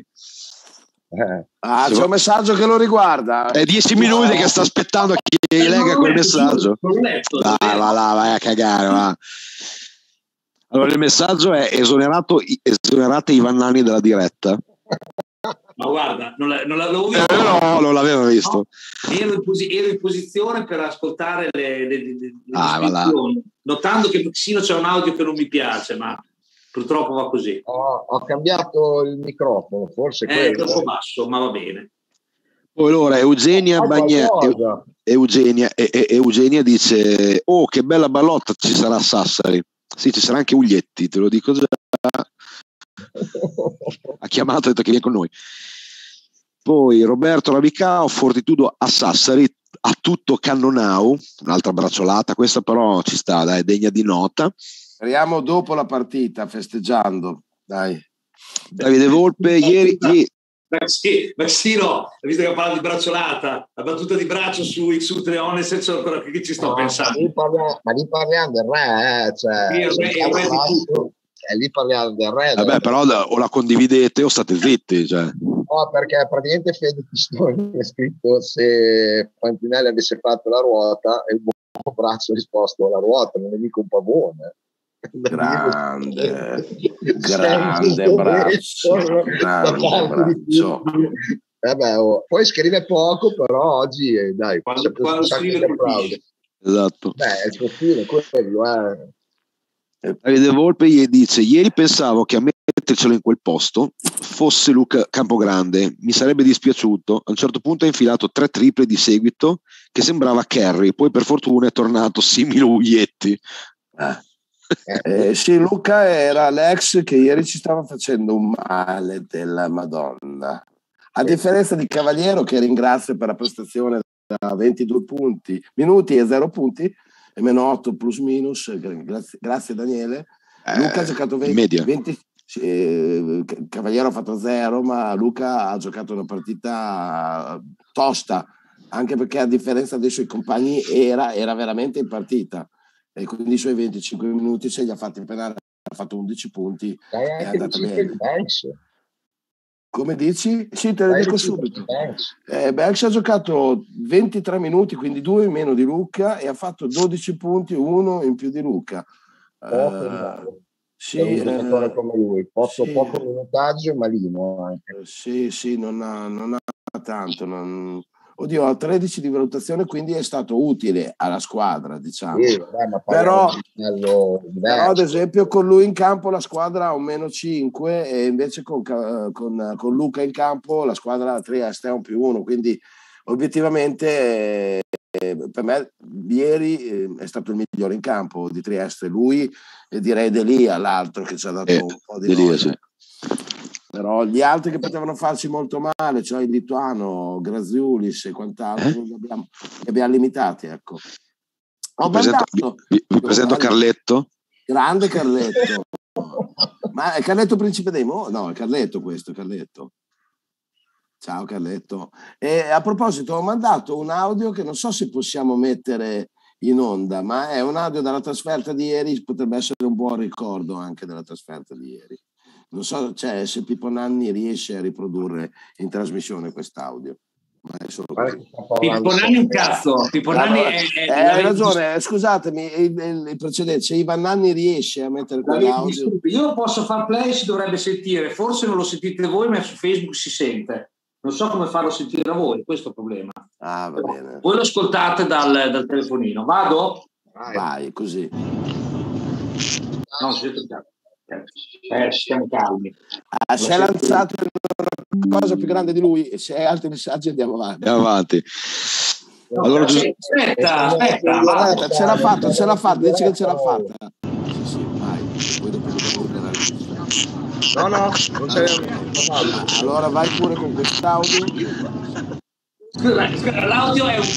[SPEAKER 6] C'è un messaggio che lo riguarda.
[SPEAKER 2] È 10 minuti che sta aspettando che legga quel messaggio. Vai a cagare, va. Allora, il messaggio è: esonerate Ivan Lani dalla diretta.
[SPEAKER 4] Ma guarda, non l'avevo visto.
[SPEAKER 2] No, non l'avevo visto.
[SPEAKER 4] Ero in posizione per ascoltare le descrizioni, notando che persino c'è un audio che non mi piace, ma purtroppo va così.
[SPEAKER 3] Ho cambiato il microfono, forse
[SPEAKER 4] è troppo basso, ma va bene.
[SPEAKER 2] Poi allora Eugenia dice: oh, che bella ballotta ci sarà a Sassari. Sì, ci sarà anche Uglietti, te lo dico già. ha chiamato e ha detto che viene con noi. Poi Roberto Rabicao, Fortitudo a Sassari, a tutto Cannonau, un'altra bracciolata, questa però ci sta, dai, degna di nota.
[SPEAKER 6] Speriamo dopo la partita, festeggiando, dai.
[SPEAKER 2] Davide Volpe, ieri
[SPEAKER 4] Maxino, visto che parla di bracciolata, la battuta di braccio su Treone, senza ancora che ci sto pensando.
[SPEAKER 3] Ma lì parliamo del re, cioè, lì parliamo del re.
[SPEAKER 2] Vabbè, però o la condividete o state zitti, cioè.
[SPEAKER 3] No, perché praticamente Fede Pistoni ha scritto se Fantinelli avesse fatto la ruota e il buon braccio ha risposto alla ruota, non è mica un pavone.
[SPEAKER 6] Grande braccio.
[SPEAKER 3] Poi scrive poco, però oggi dai,
[SPEAKER 4] quando scrive colpisce.
[SPEAKER 2] Esatto.
[SPEAKER 3] Beh, è il suo stile, quello è.
[SPEAKER 2] Davide Volpe gli dice: ieri pensavo che a mettercelo in quel posto fosse Luca Campogrande, mi sarebbe dispiaciuto. A un certo punto ha infilato 3 triple di seguito che sembrava Kerry, poi per fortuna è tornato simile Uglietti.
[SPEAKER 6] Sì, Luca era l'ex che ieri ci stava facendo un male della Madonna, a differenza di Cavaliero, che ringrazio per la prestazione da 22 minuti e 0 punti e meno 8 plus minus, grazie Daniele. Luca ha giocato 20 Cavaliero ha fatto 0, ma Luca ha giocato una partita tosta, anche perché a differenza dei suoi compagni era veramente in partita, e quindi i suoi 25 minuti se li ha fatti penare, ha fatto 11 punti, è andata bene. Come dici? Sì, te lo dico subito. Banks ha giocato 23 minuti, quindi 2 in meno di Luca, e ha fatto 12 punti, 1 in più di Luca.
[SPEAKER 3] Sì, un giocatore come lui, poco minutaggio, malino anche.
[SPEAKER 6] Sì, non ha tanto. Oddio, ha 13 di valutazione, quindi è stato utile alla squadra, diciamo.
[SPEAKER 3] Sì, vabbè,
[SPEAKER 6] però ad esempio con lui in campo la squadra ha un meno 5, e invece con Luca in campo la squadra Trieste ha un più 1, quindi obiettivamente per me ieri è stato il migliore in campo di Trieste, lui, e direi Delia, l'altro che ci ha dato un po' di noia. Sì. Però gli altri che potevano farci molto male, cioè il Lituano, Graziulis e quant'altro, li abbiamo limitati, ecco.
[SPEAKER 2] Vi presento Carletto.
[SPEAKER 6] Grande Carletto. Ma è Carletto Principe dei Mo? No, è Carletto questo, Carletto. Ciao Carletto. E a proposito, ho mandato un audio che non so se possiamo mettere in onda, ma è un audio dalla trasferta di ieri, potrebbe essere un buon ricordo anche della trasferta di ieri. Non so, cioè, se Pippo Nanni riesce a riprodurre in trasmissione quest'audio. Ma è solo
[SPEAKER 4] Pippo Nanni un cazzo. Pippo Nanni
[SPEAKER 6] hai ragione, scusatemi, il precedente, se Ivan Nanni riesce a mettere quell'audio.
[SPEAKER 4] Io lo posso far play, si dovrebbe sentire, forse non lo sentite voi, ma su Facebook si sente. Non so come farlo sentire a voi, questo è il problema.
[SPEAKER 6] Va bene.
[SPEAKER 4] Voi lo ascoltate dal telefonino. Vado?
[SPEAKER 6] Vai, così.
[SPEAKER 4] No, stiamo calmi.
[SPEAKER 6] Si è lanciato una cosa più grande di lui, e se hai altri messaggi andiamo avanti.
[SPEAKER 4] No, allora, aspetta.
[SPEAKER 6] Ce l'ha fatta, dici che ce l'ha fatta. Sì, vai. Poi dopo
[SPEAKER 3] No, non c'è.
[SPEAKER 6] Allora vai pure con quest'audio.
[SPEAKER 4] Scusa, l'audio è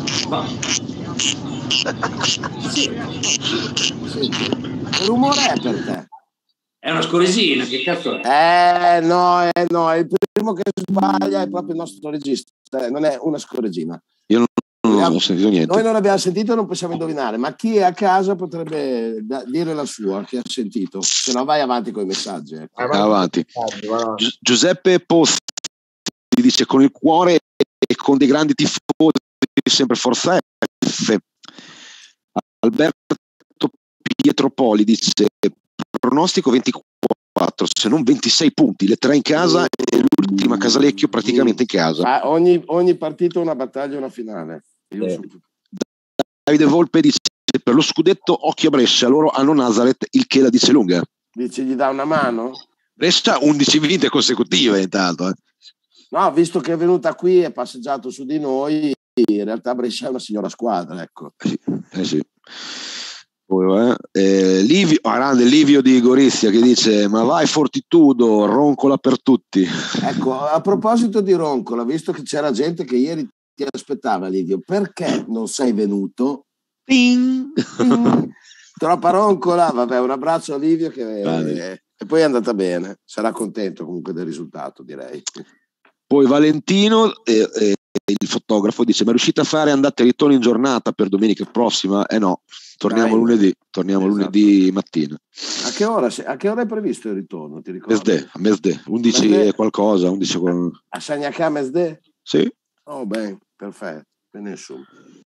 [SPEAKER 6] Che rumore è per te?
[SPEAKER 4] È una scoresina, che cazzo è?
[SPEAKER 6] No, il primo che sbaglia è proprio il nostro regista, non è una scoregina.
[SPEAKER 2] Io non ho sentito niente.
[SPEAKER 6] Noi non l'abbiamo sentito, non possiamo indovinare, ma chi è a casa potrebbe dire la sua, che ha sentito, se no vai avanti con i messaggi.
[SPEAKER 2] Avanti. Giuseppe Posti dice: con il cuore e con dei grandi tifosi, sempre Forza F. Alberto Pietropoli dice: pronostico 24, se non 26 punti, le 3 in casa e l'ultima Casalecchio praticamente in casa.
[SPEAKER 6] Ogni partita una battaglia, una finale.
[SPEAKER 2] Davide Volpe dice: per lo scudetto occhio a Brescia, loro hanno Nazareth, il che la dice lunga.
[SPEAKER 6] Dice gli dà una mano?
[SPEAKER 2] Brescia 11 vinte consecutive intanto.
[SPEAKER 6] No, visto che è venuta qui e è passeggiato su di noi, in realtà Brescia è una signora squadra, ecco.
[SPEAKER 2] Sì. Livio, grande Livio di Gorizia che dice: ma vai Fortitudo, roncola per tutti.
[SPEAKER 6] Ecco, a proposito di roncola, visto che c'era gente che ieri ti aspettava, Livio, perché non sei venuto?
[SPEAKER 2] Ting.
[SPEAKER 6] Troppa roncola, vabbè, un abbraccio a Livio e poi è andata bene, sarà contento comunque del risultato, direi.
[SPEAKER 2] Poi Valentino, il fotografo, dice: ma riuscite a fare andate e ritorno in giornata per domenica prossima? No, torniamo lunedì, lunedì mattina.
[SPEAKER 6] A che ora è previsto il ritorno, ti ricordi?
[SPEAKER 2] A Mesdè, 11 e qualcosa, 11
[SPEAKER 6] a Sagnacà Mesdè?
[SPEAKER 2] Sì.
[SPEAKER 6] Oh bene, perfetto, benissimo.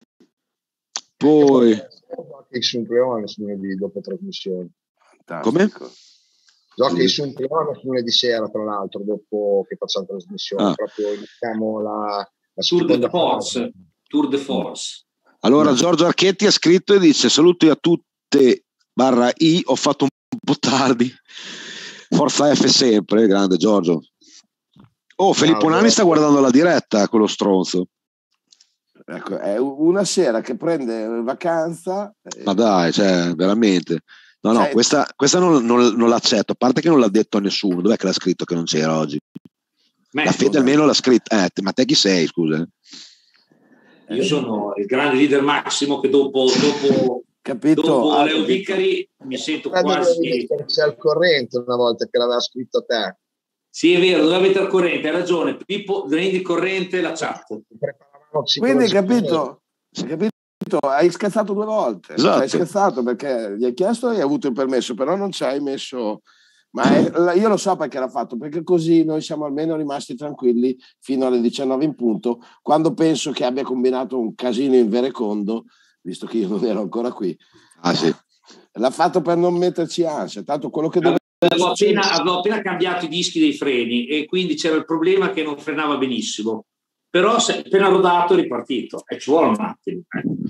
[SPEAKER 2] Poi
[SPEAKER 3] che su un programma lunedì dopo trasmissione.
[SPEAKER 2] Come?
[SPEAKER 3] Giochi su un programma lunedì sera, tra l'altro, dopo che facciamo trasmissione, proprio iniziamo la Tour de Force.
[SPEAKER 2] Allora Giorgio Archetti ha scritto e dice: saluti a tutte /i, ho fatto un po' tardi, forza F sempre, grande Giorgio. Filippo Nani sta guardando la diretta, quello stronzo.
[SPEAKER 6] Ecco, è una sera che prende vacanza.
[SPEAKER 2] Ma dai, cioè, veramente. No, questa non l'accetto, a parte che non l'ha detto a nessuno. Dov'è che l'ha scritto che non c'era oggi? La Fede almeno l'ha scritta. Ma te chi sei, scusa?
[SPEAKER 4] Io sono il grande leader Massimo che dopo Leo Vicari mi sento quasi...
[SPEAKER 3] C'è al corrente una volta che l'aveva scritto a te.
[SPEAKER 4] Sì, è vero, doveva mettere al corrente, hai ragione. Pippo, rendi corrente la chat.
[SPEAKER 6] Quindi hai capito? Hai scherzato 2 volte.
[SPEAKER 2] Esatto.
[SPEAKER 6] Hai scherzato perché gli hai chiesto e hai avuto il permesso, però non ci hai messo. Ma io lo so perché l'ha fatto, perché così noi siamo almeno rimasti tranquilli fino alle 19 in punto, quando penso che abbia combinato un casino in Verecondo, visto che io non ero ancora qui.
[SPEAKER 2] Sì.
[SPEAKER 6] L'ha fatto per non metterci ansia, tanto quello che
[SPEAKER 4] avevo appena cambiato i dischi dei freni e quindi c'era il problema che non frenava benissimo. Però appena rodato è ripartito e ci vuole un attimo.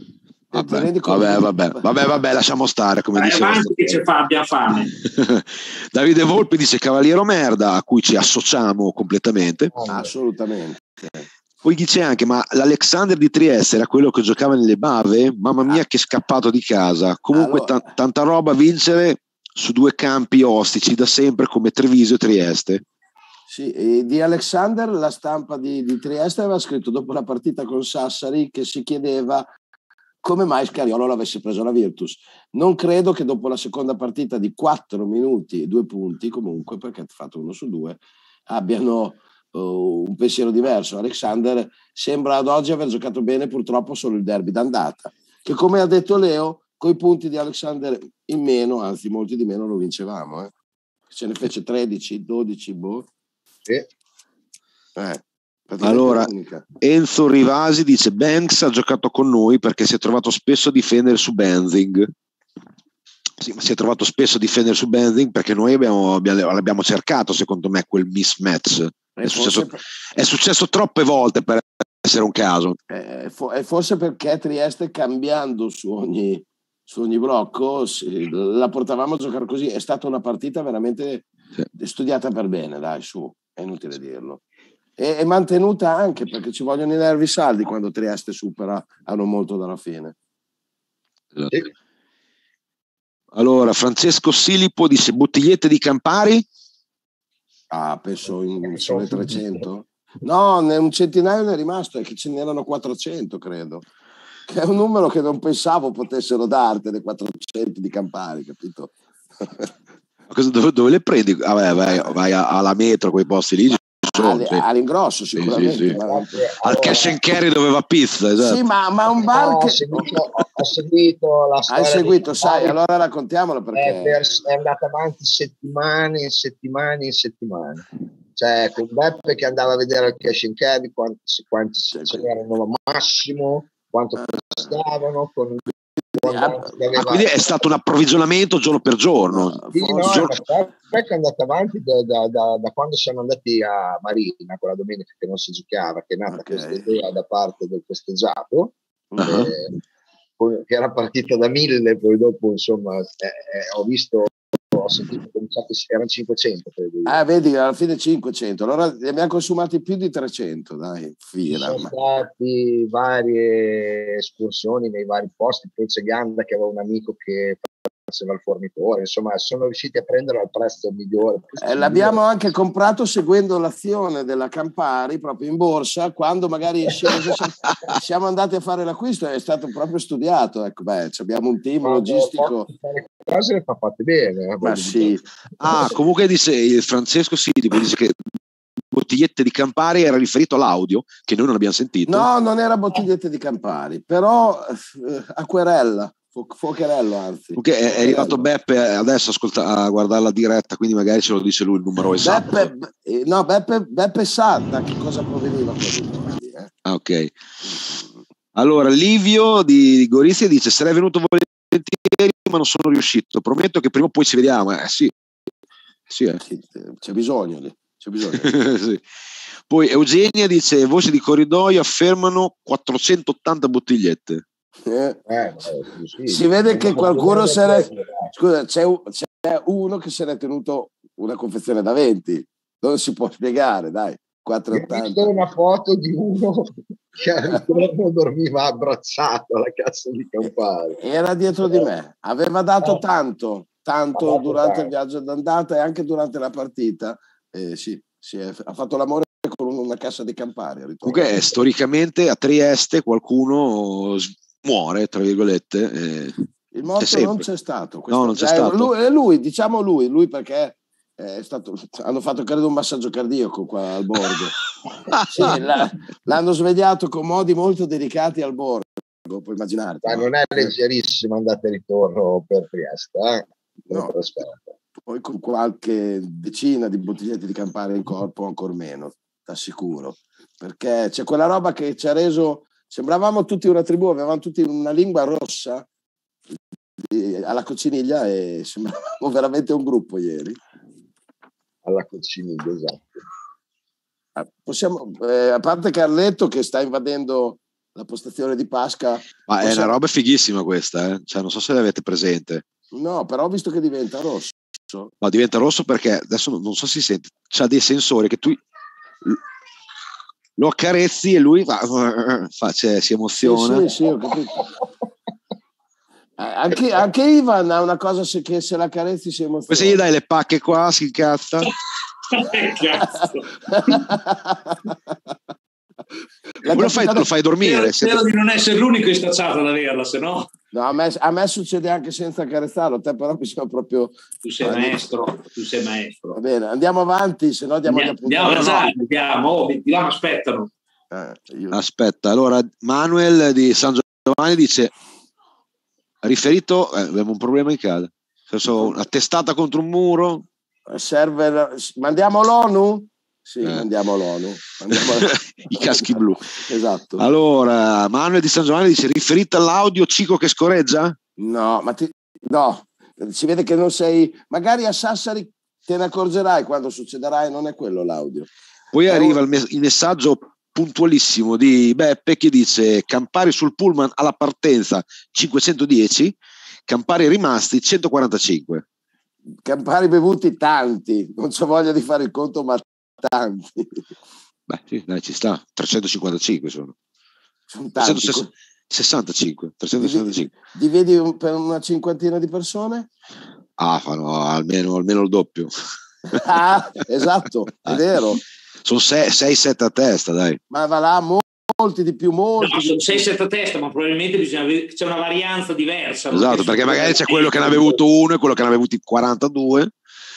[SPEAKER 2] Vabbè, lasciamo stare, come dice
[SPEAKER 4] avanti che abbiamo fame.
[SPEAKER 2] Davide Volpi dice: Cavaliero merda, a cui ci associamo completamente.
[SPEAKER 6] Assolutamente.
[SPEAKER 2] Poi dice anche: ma l'Alexander di Trieste era quello che giocava nelle bave? Mamma mia, che scappato di casa. Comunque tanta roba, vincere su 2 campi ostici da sempre come Treviso e Trieste.
[SPEAKER 6] Sì, e di Alexander la stampa di Trieste aveva scritto dopo la partita con Sassari che si chiedeva come mai Scariolo l'avesse preso la Virtus. Non credo che dopo la seconda partita di 4 minuti e 2 punti, comunque, perché ha fatto 1 su 2, abbiano un pensiero diverso. Alexander sembra ad oggi aver giocato bene, purtroppo solo il derby d'andata, che come ha detto Leo, coi punti di Alexander in meno, anzi molti di meno, lo vincevamo. Ce ne fece 13, 12, boh.
[SPEAKER 3] Sì.
[SPEAKER 2] Allora Enzo Rivasi dice: Banks ha giocato con noi perché si è trovato spesso a difendere su Benzing. Sì, ma si è trovato spesso a difendere su Benzing perché noi l'abbiamo cercato, secondo me, quel mismatch. È successo troppe volte per essere un caso.
[SPEAKER 6] E forse perché Trieste, cambiando su ogni blocco, la portavamo a giocare così. È stata una partita veramente studiata per bene, dai, su, è inutile dirlo. E mantenuta anche perché ci vogliono i nervi saldi quando Trieste supera, hanno molto dalla fine.
[SPEAKER 2] Allora Francesco Silipo dice: bottigliette di Campari?
[SPEAKER 6] Penso sulle 300. No, un centinaio ne è rimasto, è che ce n'erano 400, credo, che è un numero che non pensavo potessero dartene 400 di Campari, capito?
[SPEAKER 2] Dove le prendi? Vai alla metro, quei posti lì.
[SPEAKER 6] All'ingrosso sicuramente.
[SPEAKER 2] Sì. Al cash and carry dove va pizza, esatto.
[SPEAKER 6] Sì, ma un bar che
[SPEAKER 3] ho seguito la storia.
[SPEAKER 6] Hai seguito, sai, allora raccontiamolo perché
[SPEAKER 3] è andata avanti settimane. Cioè con Beppe che andava a vedere il cash and carry quanti ce n'erano massimo, quanto costavano,
[SPEAKER 2] quindi è stato un approvvigionamento giorno per giorno.
[SPEAKER 3] È andata avanti da quando siamo andati a Marina quella domenica che non si giocava, che è nata questa idea da parte del festeggiato, che era partita da 1000, poi dopo insomma ho visto ho sentito che erano 500, credo.
[SPEAKER 6] Vedi, alla fine 500, allora ne abbiamo consumati più di 300, dai,
[SPEAKER 3] Ci sono stati varie escursioni nei vari posti, poi c'è Ganda che aveva un amico che faceva il fornitore, insomma sono riusciti a prendere al prezzo migliore.
[SPEAKER 6] L'abbiamo anche comprato seguendo l'azione della Campari proprio in borsa, quando magari siamo andati a fare l'acquisto, è stato proprio studiato, ecco, abbiamo un team logistico.
[SPEAKER 3] Le cose le fa fatte bene.
[SPEAKER 6] Ma sì.
[SPEAKER 2] Comunque dice Francesco tipo dice che bottigliette di Campari era riferito all'audio che noi non abbiamo sentito.
[SPEAKER 6] No, non era bottigliette di Campari, però acquerella. Fuocherello, anzi.
[SPEAKER 2] Okay, è arrivato Beppe adesso a guardare la diretta, quindi magari ce lo dice lui il numero esatto.
[SPEAKER 6] Beppe sa da che cosa proveniva
[SPEAKER 2] ok. Allora Livio di Gorizia dice: sarei venuto volentieri ma non sono riuscito, prometto che prima o poi ci vediamo. Sì,
[SPEAKER 6] c'è bisogno
[SPEAKER 2] sì. Poi Eugenia dice: voci di corridoio affermano 480 bottigliette.
[SPEAKER 3] Sì.
[SPEAKER 6] Si vede che qualcuno scusa, c'è uno che se n'è tenuto una confezione da 20, non si può spiegare, dai. 480.
[SPEAKER 3] Ho visto una foto di uno che al giorno dormiva abbracciato alla cassa di Campari.
[SPEAKER 6] Era dietro di me, aveva dato tanto durante il viaggio d'andata e anche durante la partita. Ha fatto l'amore con una cassa di Campari.
[SPEAKER 2] Comunque storicamente a Trieste qualcuno muore, tra virgolette.
[SPEAKER 6] Il morto non c'è stato.
[SPEAKER 2] No, non c'è stato.
[SPEAKER 6] Lui perché è stato, hanno fatto credo un massaggio cardiaco qua al bordo. Sì, l'hanno svegliato con modi molto delicati al bordo, puoi immaginarti.
[SPEAKER 3] Ma non è leggerissimo andata e ritorno per Trieste,
[SPEAKER 6] no. Poi con qualche decina di bottigliette di Campari in corpo, ancora meno, t'assicuro, perché c'è quella roba che ci ha reso, sembravamo tutti una tribù, avevamo tutti una lingua rossa alla cocciniglia e sembravamo veramente un gruppo ieri.
[SPEAKER 3] Alla cocciniglia, esatto.
[SPEAKER 6] Possiamo, a parte Carletto che sta invadendo la postazione di Pasca.
[SPEAKER 2] Ma è una roba fighissima questa, cioè, non so se l'avete presente.
[SPEAKER 6] No, però ho visto che diventa rosso.
[SPEAKER 2] No, diventa rosso perché adesso non so se si sente, c'ha dei sensori che tu lo accarezzi e lui si emoziona.
[SPEAKER 6] Sì, ho capito. Anche Ivan ha una cosa che se la carezzi si emoziona.
[SPEAKER 2] Poi se gli dai le pacche qua si incazza. Lo fai dormire.
[SPEAKER 4] Spero di non essere l'unico istacciato ad averla, se no.
[SPEAKER 6] No, a me succede anche senza carezzarlo, te però bisogna proprio.
[SPEAKER 4] Tu sei maestro.
[SPEAKER 6] Va bene, andiamo avanti, se no diamo
[SPEAKER 4] andiamo, aspettano.
[SPEAKER 2] Aspetta, allora Manuel di San Giovanni dice: riferito, abbiamo un problema in casa, una testata contro un muro.
[SPEAKER 6] Server, mandiamo l'ONU? Sì, mandiamo l'ONU.
[SPEAKER 2] I caschi blu.
[SPEAKER 6] Esatto.
[SPEAKER 2] Allora, Manuel di San Giovanni dice: riferito all'audio Cico che scorreggia?
[SPEAKER 6] No, no, si vede che non sei, magari a Sassari te ne accorgerai quando succederà e non è quello l'audio.
[SPEAKER 2] Poi arriva il messaggio puntualissimo di Beppe che dice: Campari sul pullman alla partenza 510, Campari rimasti 145.
[SPEAKER 6] Campari bevuti tanti, non c'ho voglia di fare il conto, ma tanti.
[SPEAKER 2] Beh, sì, dai, ci sta. 355 sono
[SPEAKER 6] tanti.
[SPEAKER 2] 365.
[SPEAKER 6] Dividi per una cinquantina di persone?
[SPEAKER 2] Fanno almeno il doppio.
[SPEAKER 6] Esatto, è vero.
[SPEAKER 2] Sono 6-7 a testa, dai.
[SPEAKER 6] Ma va là, molti di più.
[SPEAKER 4] No, sono 6-7 a testa, ma probabilmente c'è una varianza diversa.
[SPEAKER 2] Esatto, perché magari c'è quello che ne ha bevuto uno e quello che ne ha bevuti 42.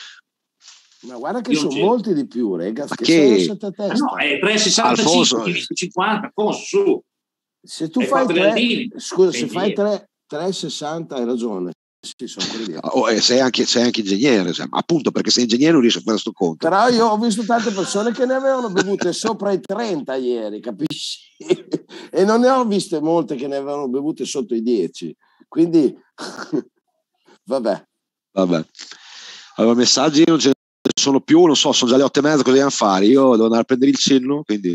[SPEAKER 6] Ma guarda che sono molti di più, ragazzi.
[SPEAKER 2] Che
[SPEAKER 6] 6-7 a testa.
[SPEAKER 4] No, è 3,65, 50, su.
[SPEAKER 6] Se tu fai 3, scusa, se fai 3,60 hai ragione. Sì, sono quelli
[SPEAKER 2] sei anche ingegnere, appunto, perché sei ingegnere non riesci a fare questo conto.
[SPEAKER 6] Però io ho visto tante persone che ne avevano bevute sopra i 30 ieri, capisci? E non ne ho viste molte che ne avevano bevute sotto i 10, quindi vabbè.
[SPEAKER 2] Allora, messaggi non ce ne sono più, non so, sono già le 8:30, cosa dobbiamo fare? Io devo andare a prendere il cenno, quindi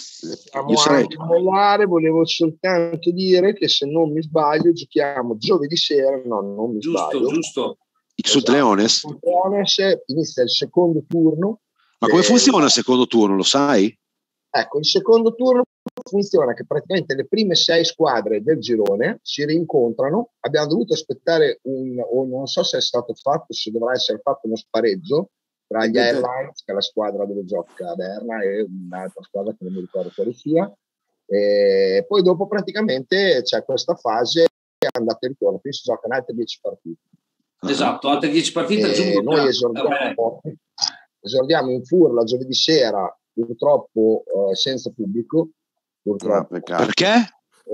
[SPEAKER 3] volevo soltanto dire che se non mi sbaglio giochiamo giovedì sera, no, non mi sbaglio.
[SPEAKER 4] Giusto.
[SPEAKER 2] Xut Leones?
[SPEAKER 3] Leones, inizia il secondo turno.
[SPEAKER 2] Ma come funziona il secondo turno, lo sai?
[SPEAKER 3] Ecco, il secondo turno funziona che praticamente le prime 6 squadre del girone si rincontrano. Abbiamo dovuto aspettare o non so se è stato fatto, se dovrà essere fatto uno spareggio tra gli Airlines, che è la squadra dove gioca Berna, e un'altra squadra che non mi ricordo quale sia. E poi dopo praticamente c'è questa fase andata e ritorno, quindi si giocano altre 10 partite.
[SPEAKER 4] Esatto, altre 10 partite.
[SPEAKER 3] Noi esordiamo in Furla giovedì sera, purtroppo senza pubblico. Purtroppo.
[SPEAKER 2] Perché?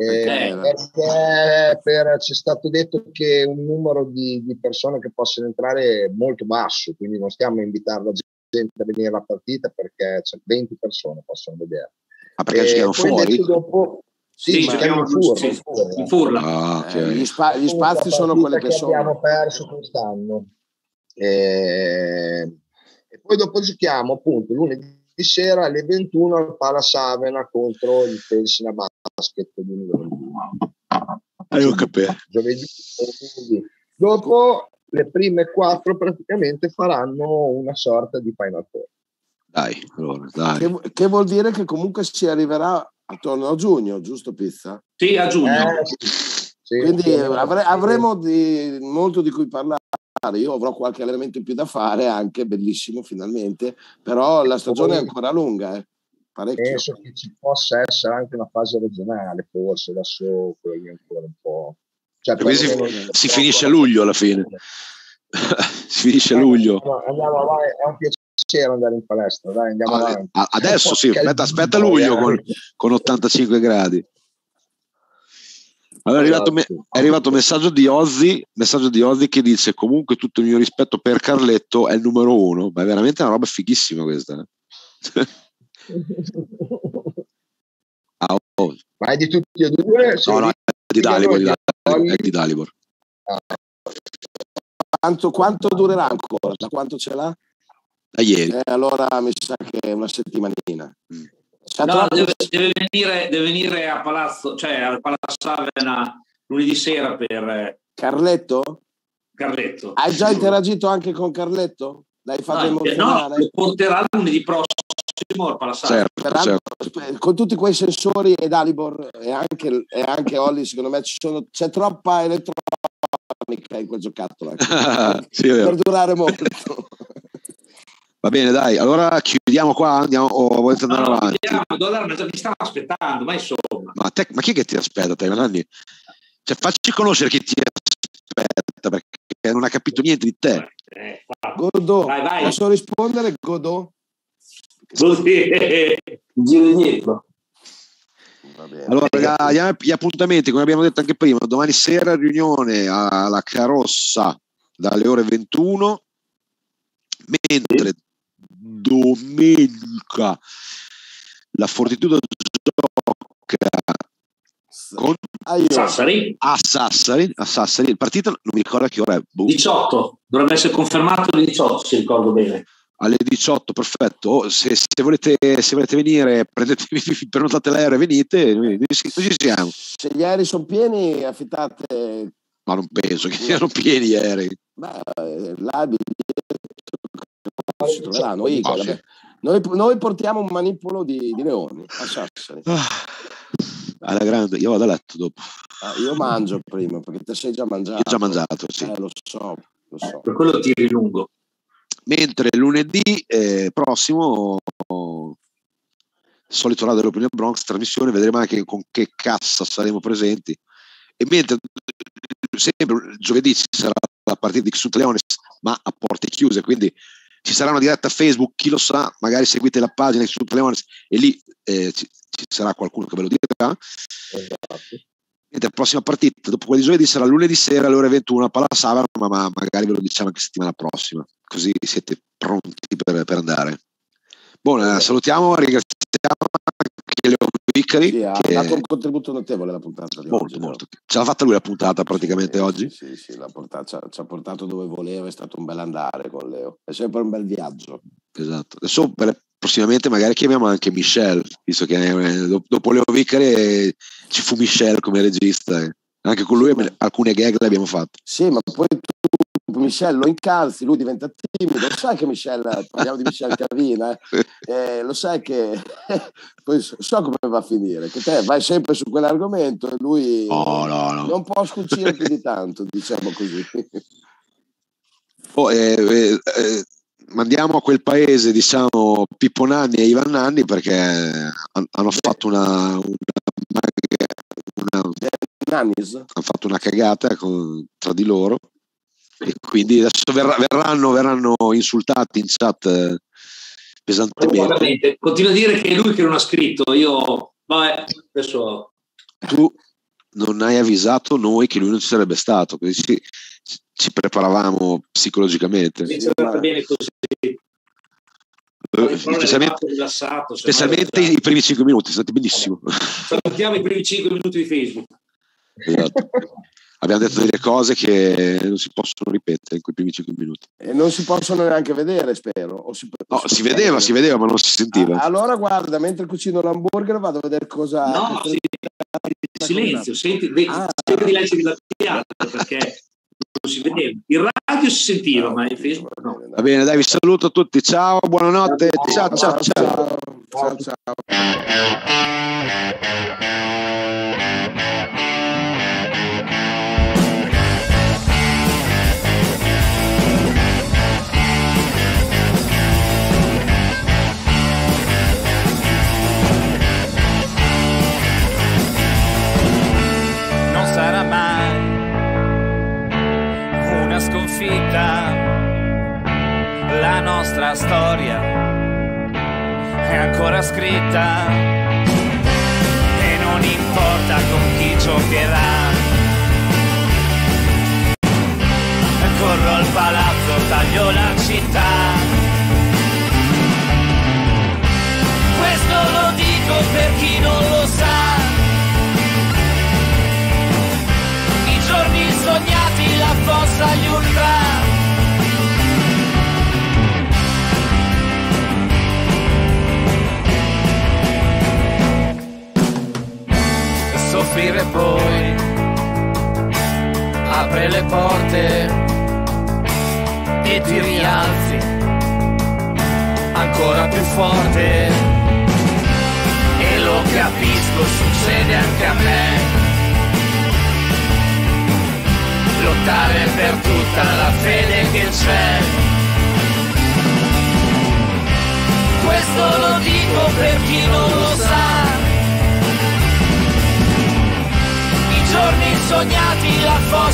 [SPEAKER 3] Perché c'è stato detto che un numero di persone che possono entrare è molto basso, quindi non stiamo a invitare la gente a venire alla partita, perché 20 persone possono vedere.
[SPEAKER 2] Ma perché giochiamo fuori?
[SPEAKER 3] Dopo, sì, giochiamo in Furla.
[SPEAKER 2] Ah, okay.
[SPEAKER 6] Gli spazi sono quelli che sono.
[SPEAKER 3] Abbiamo perso quest'anno. E poi dopo giochiamo appunto lunedì sera alle 21 al Pala Savena contro il Felsina Basket di giovedì. Dopo le prime 4 praticamente faranno una sorta di Final Four.
[SPEAKER 2] Dai.
[SPEAKER 6] Che vuol dire che comunque si arriverà attorno a giugno, giusto Pizza?
[SPEAKER 4] Sì, a giugno.
[SPEAKER 3] Sì,
[SPEAKER 6] quindi avremo molto di cui parlare. Io avrò qualche allenamento in più da fare, anche bellissimo finalmente, però la stagione è ancora lunga, parecchio.
[SPEAKER 3] Penso che ci possa essere anche una fase regionale, forse adesso quello ancora un po'. Cioè,
[SPEAKER 2] si finisce a luglio alla fine. Si finisce a luglio.
[SPEAKER 3] Andiamo avanti, è un piacere andare in palestra, dai, andiamo avanti.
[SPEAKER 2] Adesso sì, aspetta luglio con 85 gradi. Allora è arrivato un messaggio di Ozzy che dice: comunque tutto il mio rispetto per Carletto, è il numero 1. Ma è veramente una roba fighissima questa.
[SPEAKER 3] Ma è di tutti e due?
[SPEAKER 2] No, è di Dalibor.
[SPEAKER 6] Quanto durerà ancora? Da quanto ce l'ha?
[SPEAKER 2] Da ieri.
[SPEAKER 6] Allora mi sa che è una settimanina.
[SPEAKER 4] No, deve venire a Palazzo, cioè al Palazzo Savena lunedì sera per
[SPEAKER 6] Carletto? Hai già interagito anche con Carletto? L'hai fatto emozionare?
[SPEAKER 4] No, lo porterà lunedì prossimo al Palazzo Savena.
[SPEAKER 6] Certo. Con tutti quei sensori e Dalibor e anche Olli, secondo me c'è troppa elettronica in quel giocattolo per durare molto.
[SPEAKER 2] Va bene, dai, allora chiudiamo qua, andiamo, o volete andare avanti?
[SPEAKER 4] Mi stanno aspettando, ma insomma.
[SPEAKER 2] Ma chi è che ti aspetta, te? Cioè, facci conoscere chi ti aspetta, perché non ha capito niente di te.
[SPEAKER 6] Godot,
[SPEAKER 4] vai.
[SPEAKER 6] posso rispondere? Godot?
[SPEAKER 8] Giro dietro.
[SPEAKER 2] Va bene. Allora, gli appuntamenti, come abbiamo detto anche prima, domani sera riunione alla Carossa dalle ore 21, mentre domenica la Fortitudo gioca con
[SPEAKER 4] Sassari.
[SPEAKER 2] A Sassari. Il partito non mi ricordo a che ora è.
[SPEAKER 4] 18, dovrebbe essere confermato alle 18, se ricordo bene.
[SPEAKER 2] Alle 18, perfetto. Se volete venire, prendetevi, prenotate l'aereo e venite, noi ci siamo.
[SPEAKER 6] Se gli aerei sono pieni, affittate.
[SPEAKER 2] Ma non penso che siano pieni gli aerei.
[SPEAKER 6] Là si troverà. Noi portiamo un manipolo di leoni a Sassari.
[SPEAKER 2] Alla grande, io vado a letto dopo.
[SPEAKER 6] Io mangio prima, perché te sei già mangiato.
[SPEAKER 2] Io ho già mangiato, sì.
[SPEAKER 6] Lo so.
[SPEAKER 4] Per quello tiri lungo.
[SPEAKER 2] Mentre lunedì prossimo, solito Radio dell'Opinione Bronx, trasmissione, vedremo anche con che cassa saremo presenti. E mentre sempre giovedì ci sarà la partita di Xut Leones, ma a porte chiuse, quindi ci sarà una diretta Facebook, chi lo sa, magari seguite la pagina di Xut Leones e lì ci sarà qualcuno che ve lo dirà.
[SPEAKER 3] Esatto.
[SPEAKER 2] La prossima partita dopo quella di giovedì sarà lunedì sera alle ore 21 a Pala Savena, ma magari ve lo diciamo anche settimana prossima, così siete pronti per andare. Buona, salutiamo, ringraziamo anche Leo Vicari,
[SPEAKER 6] che ha dato un contributo notevole alla puntata di
[SPEAKER 2] molto.
[SPEAKER 6] oggi.
[SPEAKER 2] Ce l'ha fatta lui la puntata praticamente oggi?
[SPEAKER 6] Sì, ci ha portato dove voleva, è stato un bel andare con Leo, è sempre un bel viaggio.
[SPEAKER 2] Esatto, adesso prossimamente magari chiamiamo anche Michel, visto che dopo Leo Vicari ci fu Michel come regista, anche con lui alcune gag le abbiamo fatte.
[SPEAKER 6] Sì, ma poi tu Michel lo incalzi, lui diventa timido, lo sai che Michel, parliamo di Michel Cavina, lo sai che poi so come va a finire, che te vai sempre su quell'argomento e lui non può scucire più di tanto, diciamo così.
[SPEAKER 2] Mandiamo a quel paese, diciamo, Pippo Nanni e Ivan Nanni, perché hanno fatto hanno fatto una cagata tra di loro, e quindi adesso verranno insultati in chat pesantemente.
[SPEAKER 4] Continua a dire che è lui che non ha scritto. Io vabbè, adesso
[SPEAKER 2] tu non hai avvisato noi che lui non ci sarebbe stato, così ci preparavamo psicologicamente.
[SPEAKER 4] Bene così.
[SPEAKER 2] Specialmente i primi 5 minuti, sono stati benissimo.
[SPEAKER 4] Salutiamo i primi 5 minuti di Facebook.
[SPEAKER 2] Esatto. Abbiamo detto delle cose che non si possono ripetere in quei primi 5 minuti.
[SPEAKER 6] E non si possono neanche vedere, spero.
[SPEAKER 2] Si vedeva, ma non si sentiva.
[SPEAKER 6] Allora guarda, mentre cucino l'hamburger vado a vedere cosa...
[SPEAKER 4] No, silenzio, senti di leggere la pianta, perché non si vedeva. Il radio si sentiva, ma il Facebook no.
[SPEAKER 2] Va bene, dai, vi saluto tutti. Ciao, buonanotte. Ciao.
[SPEAKER 1] Non sarà mai una sconfitta, la nostra storia è ancora scritta e non importa con chi giocherà. Corro al palazzo, taglio la città. Questo lo dico per chi non lo sa. I giorni sognati, la fossa agli ultra. Soffrire poi apre le porte e ti rialzi ancora più forte, e lo capisco, succede anche a me. Lottare per tutta la fede che c'è. Questo lo dico per chi non lo sa. I giorni sognati, la forza